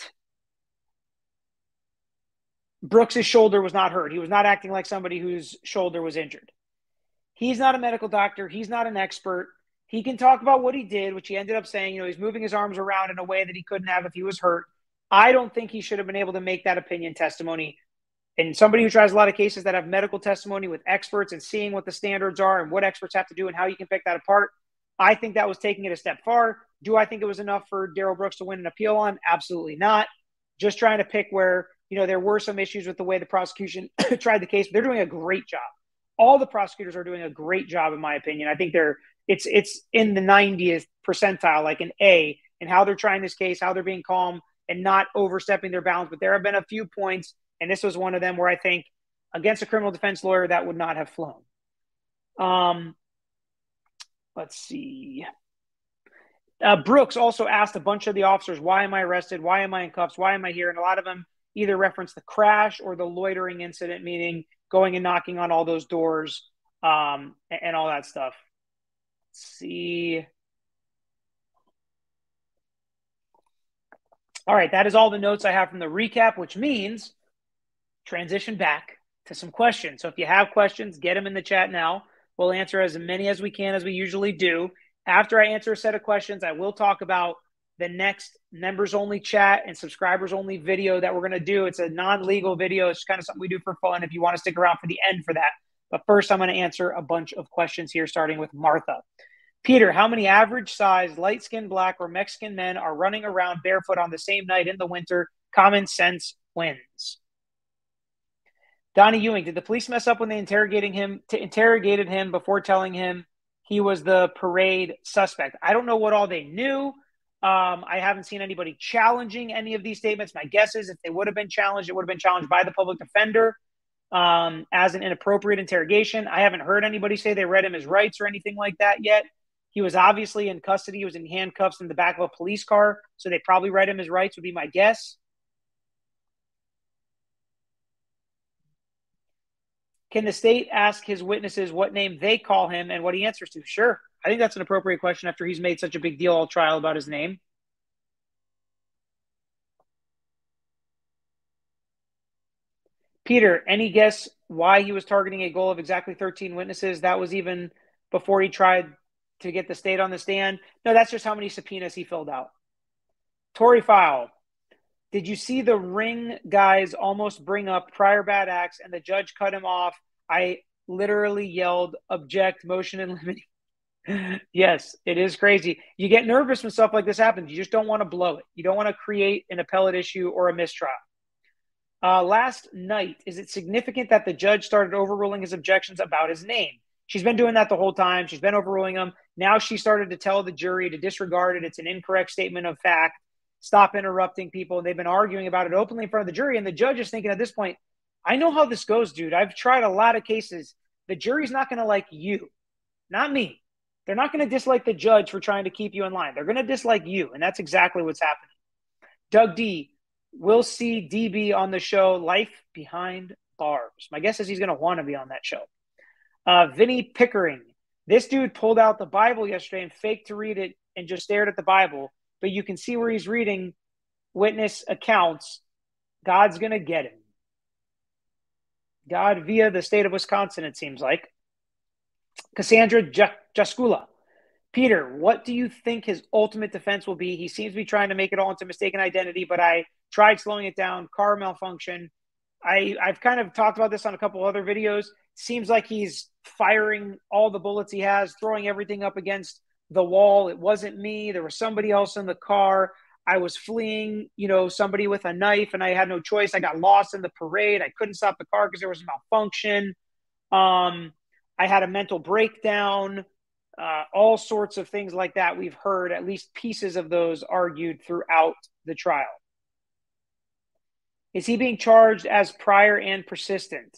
Brooks's shoulder was not hurt, he was not acting like somebody whose shoulder was injured. He's not a medical doctor. He's not an expert. He can talk about what he did, which he ended up saying, he's moving his arms around in a way that he couldn't have if he was hurt. I don't think he should have been able to make that opinion testimony. And somebody who tries a lot of cases that have medical testimony with experts and seeing what the standards are and what experts have to do and how you can pick that apart, I think that was taking it a step far. Do I think it was enough for Darrell Brooks to win an appeal on? Absolutely not. Just trying to pick where, there were some issues with the way the prosecution tried the case. They're doing a great job. All the prosecutors are doing a great job, in my opinion. I think it's in the 90th percentile, like an A, in how they're trying this case, how they're being calm and not overstepping their bounds. But there have been a few points, and this was one of them, where I think against a criminal defense lawyer that would not have flown. Let's see. Brooks also asked a bunch of the officers, why am I arrested? Why am I in cuffs? Why am I here? And a lot of them either reference the crash or the loitering incident, meaning going and knocking on all those doors and all that stuff. Let's see. All right, that is all the notes I have from the recap, which means transition back to some questions. So if you have questions, get them in the chat now. We'll answer as many as we can, as we usually do. After I answer a set of questions, I will talk about the next members-only chat and subscribers-only video that we're going to do. It's a non-legal video. It's kind of something we do for fun if you want to stick around for the end for that. But first, I'm going to answer a bunch of questions here, starting with Martha. Peter, how many average-sized, light-skinned black or Mexican men are running around barefoot on the same night in the winter? Common sense wins. Donnie Ewing, did the police mess up when they interrogated him before telling him he was the parade suspect? I don't know what all they knew. I haven't seen anybody challenging any of these statements. My guess is if they would have been challenged, it would have been challenged by the public defender as an inappropriate interrogation. I haven't heard anybody say they read him his rights or anything like that yet. He was obviously in custody. He was in handcuffs in the back of a police car, so they probably read him his rights would be my guess. Can the state ask his witnesses what name they call him and what he answers to? Sure. I think that's an appropriate question after he's made such a big deal all trial about his name. Peter, any guess why he was targeting a goal of exactly 13 witnesses? That was even before he tried to get the state on the stand. No, that's just how many subpoenas he filled out. Tory File, did you see the ring guys almost bring up prior bad acts and the judge cut him off? I literally yelled, object, motion in limine. Yes, it is crazy. You get nervous when stuff like this happens. You just don't want to blow it. You don't want to create an appellate issue or a mistrial. Last night, is it significant that the judge started overruling his objections about his name? She's been doing that the whole time. She's been overruling them. Now she started to tell the jury to disregard it. It's an incorrect statement of fact. stop interrupting people. And they've been arguing about it openly in front of the jury. And the judge is thinking at this point, I know how this goes, dude. I've tried a lot of cases. The jury's not going to like you, not me. They're not going to dislike the judge for trying to keep you in line. They're going to dislike you. And that's exactly what's happening. Doug D, we'll see DB on the show, Life Behind Bars. My guess is he's going to want to be on that show. Vinny Pickering. This dude pulled out the Bible yesterday and faked to read it and just stared at the Bible. But you can see where he's reading witness accounts. God's going to get him. God via the state of Wisconsin, it seems like. Cassandra Jaskula. Peter, what do you think his ultimate defense will be? He seems to be trying to make it all into mistaken identity, but I tried slowing it down. Car malfunction. I've kind of talked about this on a couple other videos. Seems like he's firing all the bullets he has, throwing everything up against the wall. It wasn't me. There was somebody else in the car. I was fleeing, somebody with a knife, and I had no choice. I got lost in the parade. I couldn't stop the car because there was a malfunction. I had a mental breakdown, all sorts of things like that. We've heard at least pieces of those argued throughout the trial. Is he being charged as prior and persistent?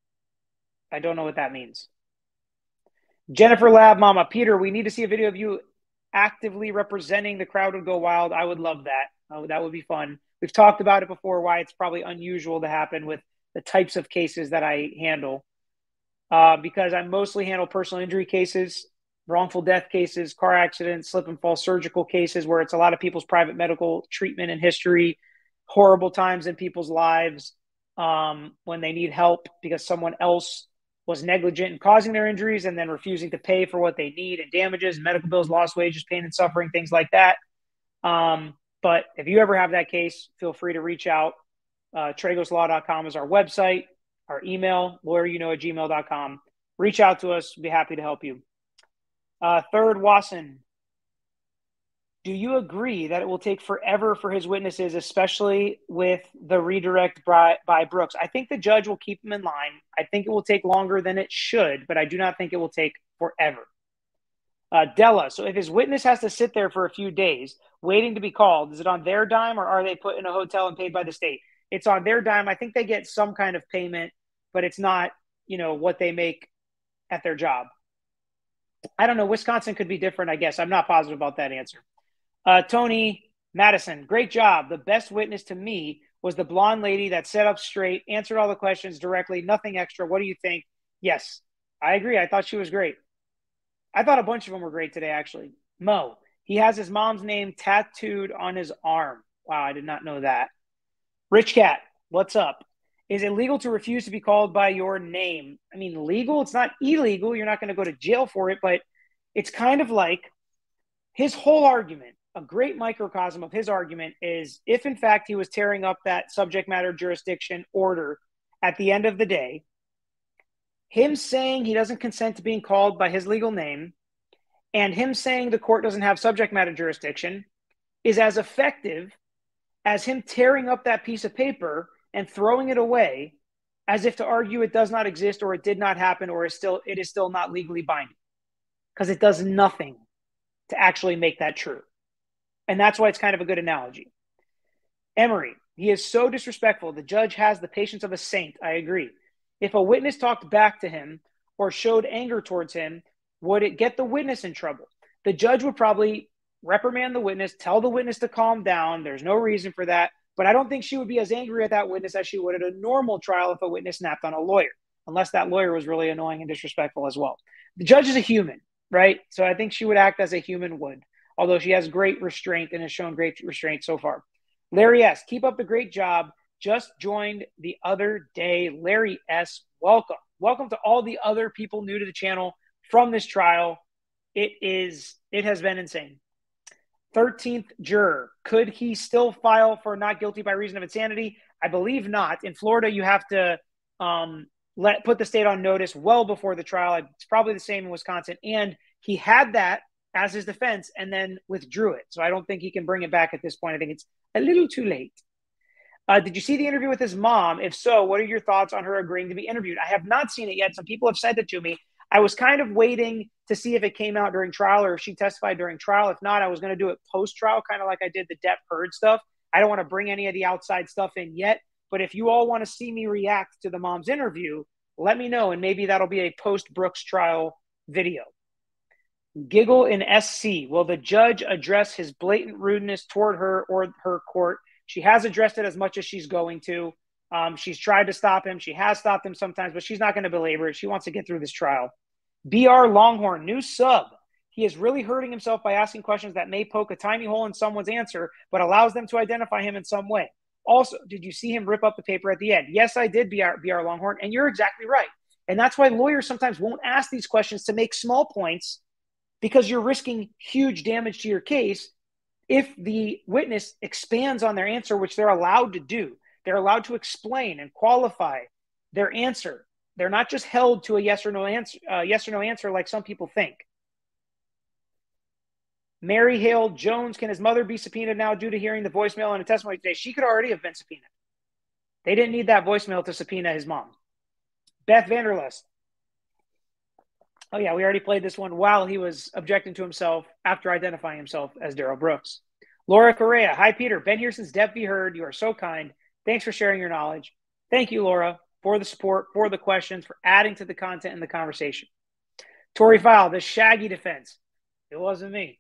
I don't know what that means. Jennifer Lab Mama. Peter, we need to see a video of you actively representing The Crowd Would Go Wild. I would love that. That would be fun. We've talked about it before, why it's probably unusual to happen with the types of cases that I handle. Because I mostly handle personal injury cases, wrongful death cases, car accidents, slip and fall surgical cases where it's a lot of people's private medical treatment and history, horrible times in people's lives when they need help because someone else was negligent in causing their injuries and then refusing to pay for what they need and damages, medical bills, lost wages, pain and suffering, things like that. But if you ever have that case, feel free to reach out. TragosLaw.com is our website. Our email, lawyeryouknow@gmail.com. Reach out to us. We'll be happy to help you. Third, Wasson. Do you agree that it will take forever for his witnesses, especially with the redirect by Brooks? I think the judge will keep him in line. I think it will take longer than it should, but I do not think it will take forever. Della, so if his witness has to sit there for a few days waiting to be called, is it on their dime or are they put in a hotel and paid by the state? It's on their dime. I think they get some kind of payment, but it's not, what they make at their job. I don't know. Wisconsin could be different, I guess. I'm not positive about that answer. Tony Madison, great job. The best witness to me was the blonde lady that sat up straight, answered all the questions directly, nothing extra. What do you think? Yes, I agree. I thought she was great. I thought a bunch of them were great today, actually. Mo, he has his mom's name tattooed on his arm. Wow, I did not know that. Rich Cat, what's up? Is it legal to refuse to be called by your name? I mean, legal? It's not illegal. You're not going to go to jail for it, but it's kind of like his whole argument, a great microcosm of his argument is if, in fact, he was tearing up that subject matter jurisdiction order at the end of the day, him saying he doesn't consent to being called by his legal name and him saying the court doesn't have subject matter jurisdiction is as effective as him tearing up that piece of paper and throwing it away as if to argue it does not exist or it did not happen or it is still not legally binding, because it does nothing to actually make that true. And that's why it's kind of a good analogy. Emery, he is so disrespectful. The judge has the patience of a saint. I agree. If a witness talked back to him or showed anger towards him, would it get the witness in trouble? The judge would probably reprimand the witness, tell the witness to calm down. There's no reason for that. But I don't think she would be as angry at that witness as she would at a normal trial if a witness snapped on a lawyer, unless that lawyer was really annoying and disrespectful as well. The judge is a human, right? So I think she would act as a human would, although she has great restraint and has shown great restraint so far. Larry S., keep up the great job. Just joined the other day. Larry S., welcome. Welcome to all the other people new to the channel from this trial. It has been insane. 13th juror, could he still file for not guilty by reason of insanity? I believe not. In Florida, you have to put the state on notice well before the trial. It's probably the same in Wisconsin. And he had that as his defense and then withdrew it. So I don't think he can bring it back at this point. I think it's a little too late. Did you see the interview with his mom? If so, what are your thoughts on her agreeing to be interviewed? I have not seen it yet. Some people have sent it to me. I was kind of waiting to see if it came out during trial or if she testified during trial. If not, I was going to do it post-trial, kind of like I did the Depp Heard stuff. I don't want to bring any of the outside stuff in yet, but if you all want to see me react to the mom's interview, let me know, and maybe that'll be a post-Brooks trial video. Giggle in SC. Will the judge address his blatant rudeness toward her or her court? She has addressed it as much as she's going to. She's tried to stop him. She has stopped him sometimes, but she's not going to belabor it. She wants to get through this trial. BR Longhorn, new sub. He is really hurting himself by asking questions that may poke a tiny hole in someone's answer, but allows them to identify him in some way. Also, did you see him rip up the paper at the end? Yes, I did, BR Longhorn, and you're exactly right. And that's why lawyers sometimes won't ask these questions to make small points, because you're risking huge damage to your case if the witness expands on their answer, which they're allowed to do. They're allowed to explain and qualify their answer. They're not just held to a yes or no answer like some people think. Mary Hale Jones, can his mother be subpoenaed now due to hearing the voicemail and a testimony today? She could already have been subpoenaed. They didn't need that voicemail to subpoena his mom. Beth Vanderlust. Oh, yeah, we already played this one while he was objecting to himself after identifying himself as Darrell Brooks. Laura Correa. Hi, Peter. Been here since Depp be heard. You are so kind. Thanks for sharing your knowledge. Thank you, Laura, for the support, for the questions, for adding to the content and the conversation. Tori File, the Shaggy defense. It wasn't me.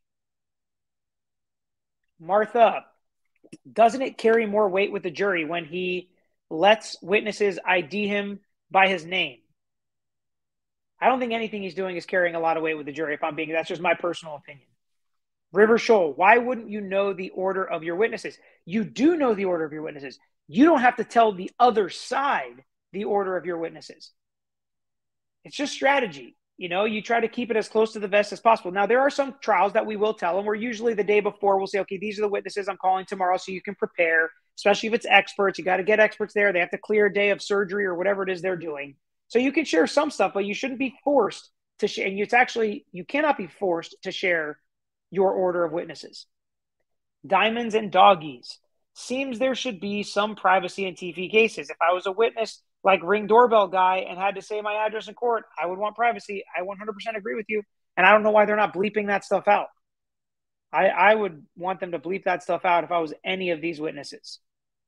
Martha, doesn't it carry more weight with the jury when he lets witnesses ID him by his name? I don't think anything he's doing is carrying a lot of weight with the jury, that's just my personal opinion. River Shoal, why wouldn't you know the order of your witnesses? You do know the order of your witnesses. You don't have to tell the other side the order of your witnesses. It's just strategy. You try to keep it as close to the vest as possible. Now, there are some trials that we will tell them where usually the day before we'll say, okay, these are the witnesses I'm calling tomorrow so you can prepare, especially if it's experts. You got to get experts there. They have to clear a day of surgery or whatever it is they're doing. So you can share some stuff, but you shouldn't be forced to share. And you cannot be forced to share your order of witnesses. Diamonds and doggies. Seems there should be some privacy in TV cases. If I was a witness like Ring Doorbell guy and had to say my address in court, I would want privacy. I 100% agree with you. And I don't know why they're not bleeping that stuff out. I would want them to bleep that stuff out if I was any of these witnesses.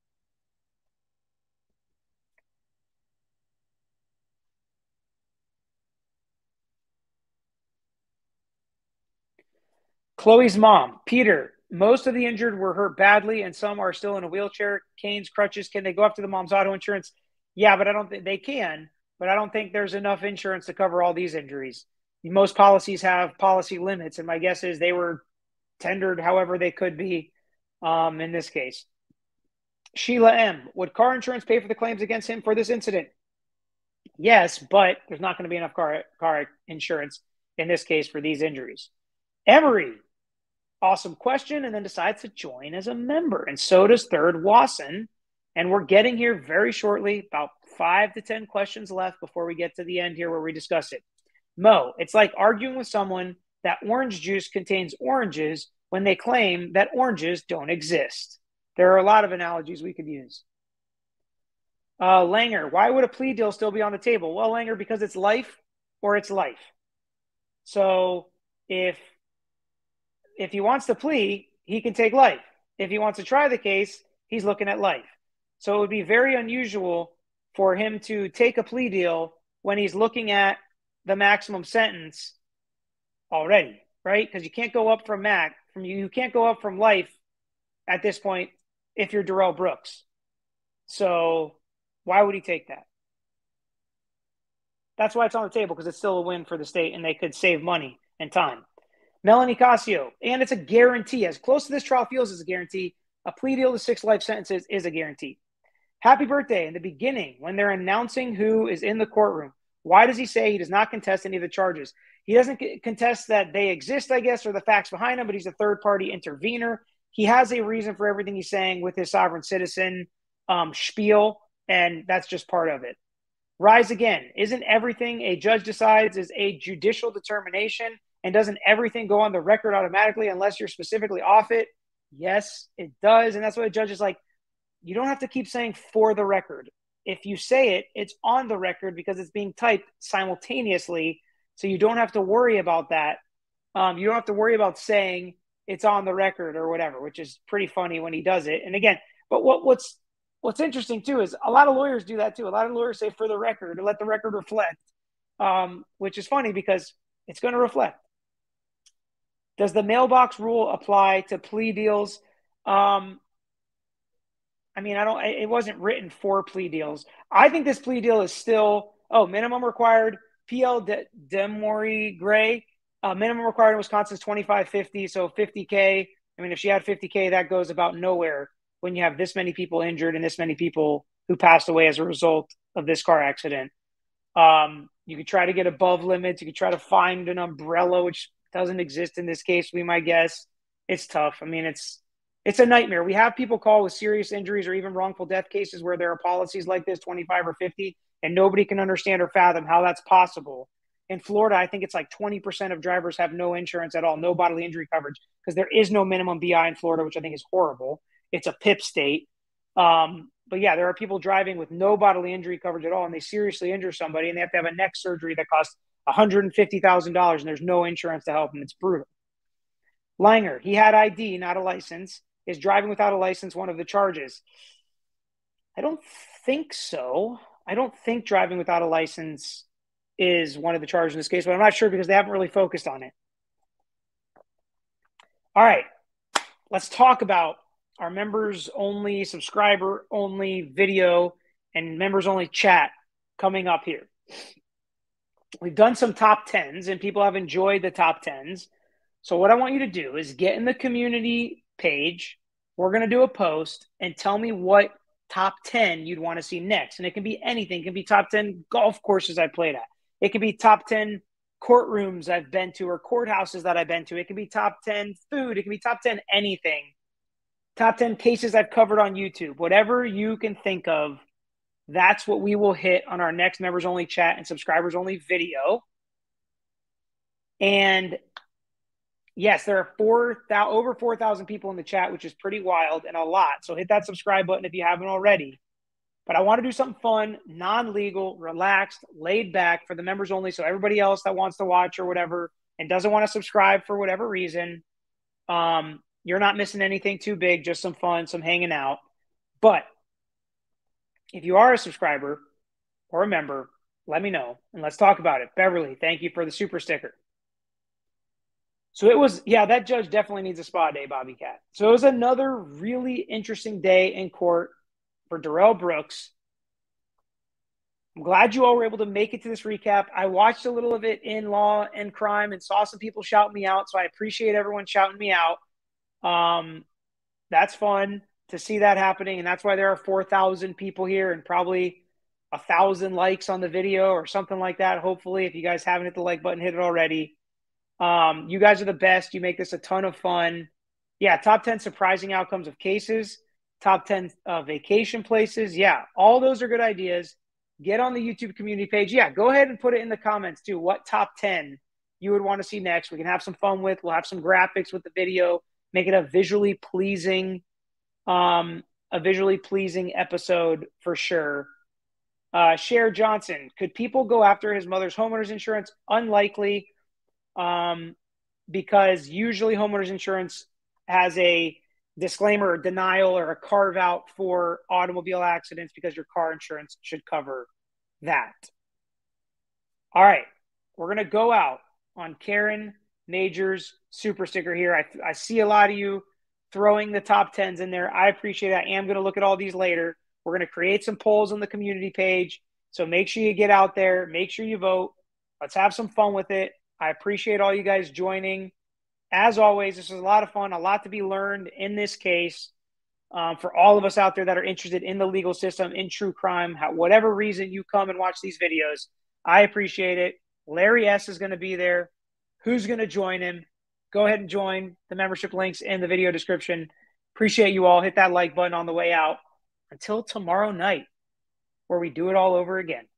Chloe's mom, Peter, most of the injured were hurt badly and some are still in a wheelchair, canes, crutches. Can they go after the mom's auto insurance? Yeah, but I don't think they can, but I don't think there's enough insurance to cover all these injuries. Most policies have policy limits, and my guess is they were tendered however they could be in this case. Sheila M., would car insurance pay for the claims against him for this incident? Yes, but there's not going to be enough car insurance in this case for these injuries. Emery, awesome question, and then decides to join as a member. And so does Third Wasson. And we're getting here very shortly, about 5 to 10 questions left before we get to the end here where we discuss it. Mo, it's like arguing with someone that orange juice contains oranges when they claim that oranges don't exist. There are a lot of analogies we could use. Langer, why would a plea deal still be on the table? Well, Langer, because it's life or it's life. So if he wants to plea, he can take life. If he wants to try the case, he's looking at life. So it would be very unusual for him to take a plea deal when he's looking at the maximum sentence already, right? Because you can't go up from you can't go up from life at this point if you're Darrell Brooks. So why would he take that? That's why it's on the table, because it's still a win for the state and they could save money and time. Melanie Casio, and it's a guarantee. As close to this trial feels as a guarantee, a plea deal to 6 life sentences is a guarantee. Happy birthday. In the beginning, when they're announcing who is in the courtroom, why does he say he does not contest any of the charges? He doesn't contest that they exist, I guess, or the facts behind them, but he's a third-party intervener. He has a reason for everything he's saying with his sovereign citizen spiel, and that's just part of it. Rise again. Isn't everything a judge decides is a judicial determination, and doesn't everything go on the record automatically unless you're specifically off it? Yes, it does, and that's why the judge is like, you don't have to keep saying for the record. If you say it, it's on the record because it's being typed simultaneously. So you don't have to worry about that. You don't have to worry about saying it's on the record or whatever, which is pretty funny when he does it. And again, but what's interesting too is a lot of lawyers do that too. A lot of lawyers say for the record or let the record reflect, which is funny because it's going to reflect. Does the mailbox rule apply to plea deals? I mean, it wasn't written for plea deals. I think this plea deal is still, minimum required, PL Demori Gray, minimum required in Wisconsin is 2550, so 50K. I mean, if she had 50K, that goes about nowhere when you have this many people injured and this many people who passed away as a result of this car accident. You could try to get above limits. You could try to find an umbrella, which doesn't exist in this case, we might guess. It's tough. I mean, it's a nightmare. We have people call with serious injuries or even wrongful death cases where there are policies like this, 25 or 50, and nobody can understand or fathom how that's possible. In Florida, I think it's like 20% of drivers have no insurance at all, no bodily injury coverage, because there is no minimum BI in Florida, which I think is horrible. It's a PIP state. But yeah, there are people driving with no bodily injury coverage at all, and they seriously injure somebody, and they have to have a neck surgery that costs $150,000, and there's no insurance to help them. It's brutal. Langer, he had ID, not a license. Is driving without a license one of the charges? I don't think so. I don't think driving without a license is one of the charges in this case, but I'm not sure because they haven't really focused on it. All right, let's talk about our members only, subscriber only video and members only chat coming up here. We've done some top 10s and people have enjoyed the top 10s. So what I want you to do is get in the community page. We're going to do a post and tell me what top 10 you'd want to see next. And it can be anything. It can be top 10 golf courses I played at. It can be top 10 courtrooms I've been to or courthouses that I've been to. It can be top 10 food. It can be top 10 anything. Top 10 cases I've covered on YouTube. Whatever you can think of, that's what we will hit on our next members only chat and subscribers only video. And yes, there are over 4,000 people in the chat, which is pretty wild and a lot. So hit that subscribe button if you haven't already. But I want to do something fun, non-legal, relaxed, laid back for the members only. So everybody else that wants to watch or whatever and doesn't want to subscribe for whatever reason, you're not missing anything too big, just some fun, some hanging out. But if you are a subscriber or a member, let me know and let's talk about it. Beverly, thank you for the super sticker. So it was, that judge definitely needs a spa day, Bobby Cat. So it was another really interesting day in court for Darrell Brooks. I'm glad you all were able to make it to this recap. I watched a little of it in Law and Crime and saw some people shout me out. So I appreciate everyone shouting me out. That's fun to see that happening. And that's why there are 4,000 people here and probably 1,000 likes on the video or something like that. Hopefully, if you guys haven't hit the like button, hit it already. You guys are the best. You make this a ton of fun. Yeah, top 10 surprising outcomes of cases, top 10 vacation places. Yeah, all those are good ideas. Get on the YouTube community page. Yeah, go ahead and put it in the comments too. What top 10 you would want to see next. We can have some fun with. We'll have some graphics with the video. Make it a visually pleasing episode for sure. Cher Johnson, could people go after his mother's homeowner's insurance? Unlikely. Because usually homeowners insurance has a disclaimer or denial or a carve out for automobile accidents because your car insurance should cover that. All right. We're going to go out on Karen Majors super sticker here. I see a lot of you throwing the top 10s in there. I appreciate it. I am going to look at all these later. We're going to create some polls on the community page. So make sure you get out there. Make sure you vote. Let's have some fun with it. I appreciate all you guys joining. As always, this was a lot of fun, a lot to be learned in this case. For all of us out there that are interested in the legal system, in true crime, whatever reason you come and watch these videos, I appreciate it. Larry S. is going to be there. Who's going to join him? Go ahead and join. The membership links in the video description. Appreciate you all. Hit that like button on the way out. Until tomorrow night, where we do it all over again.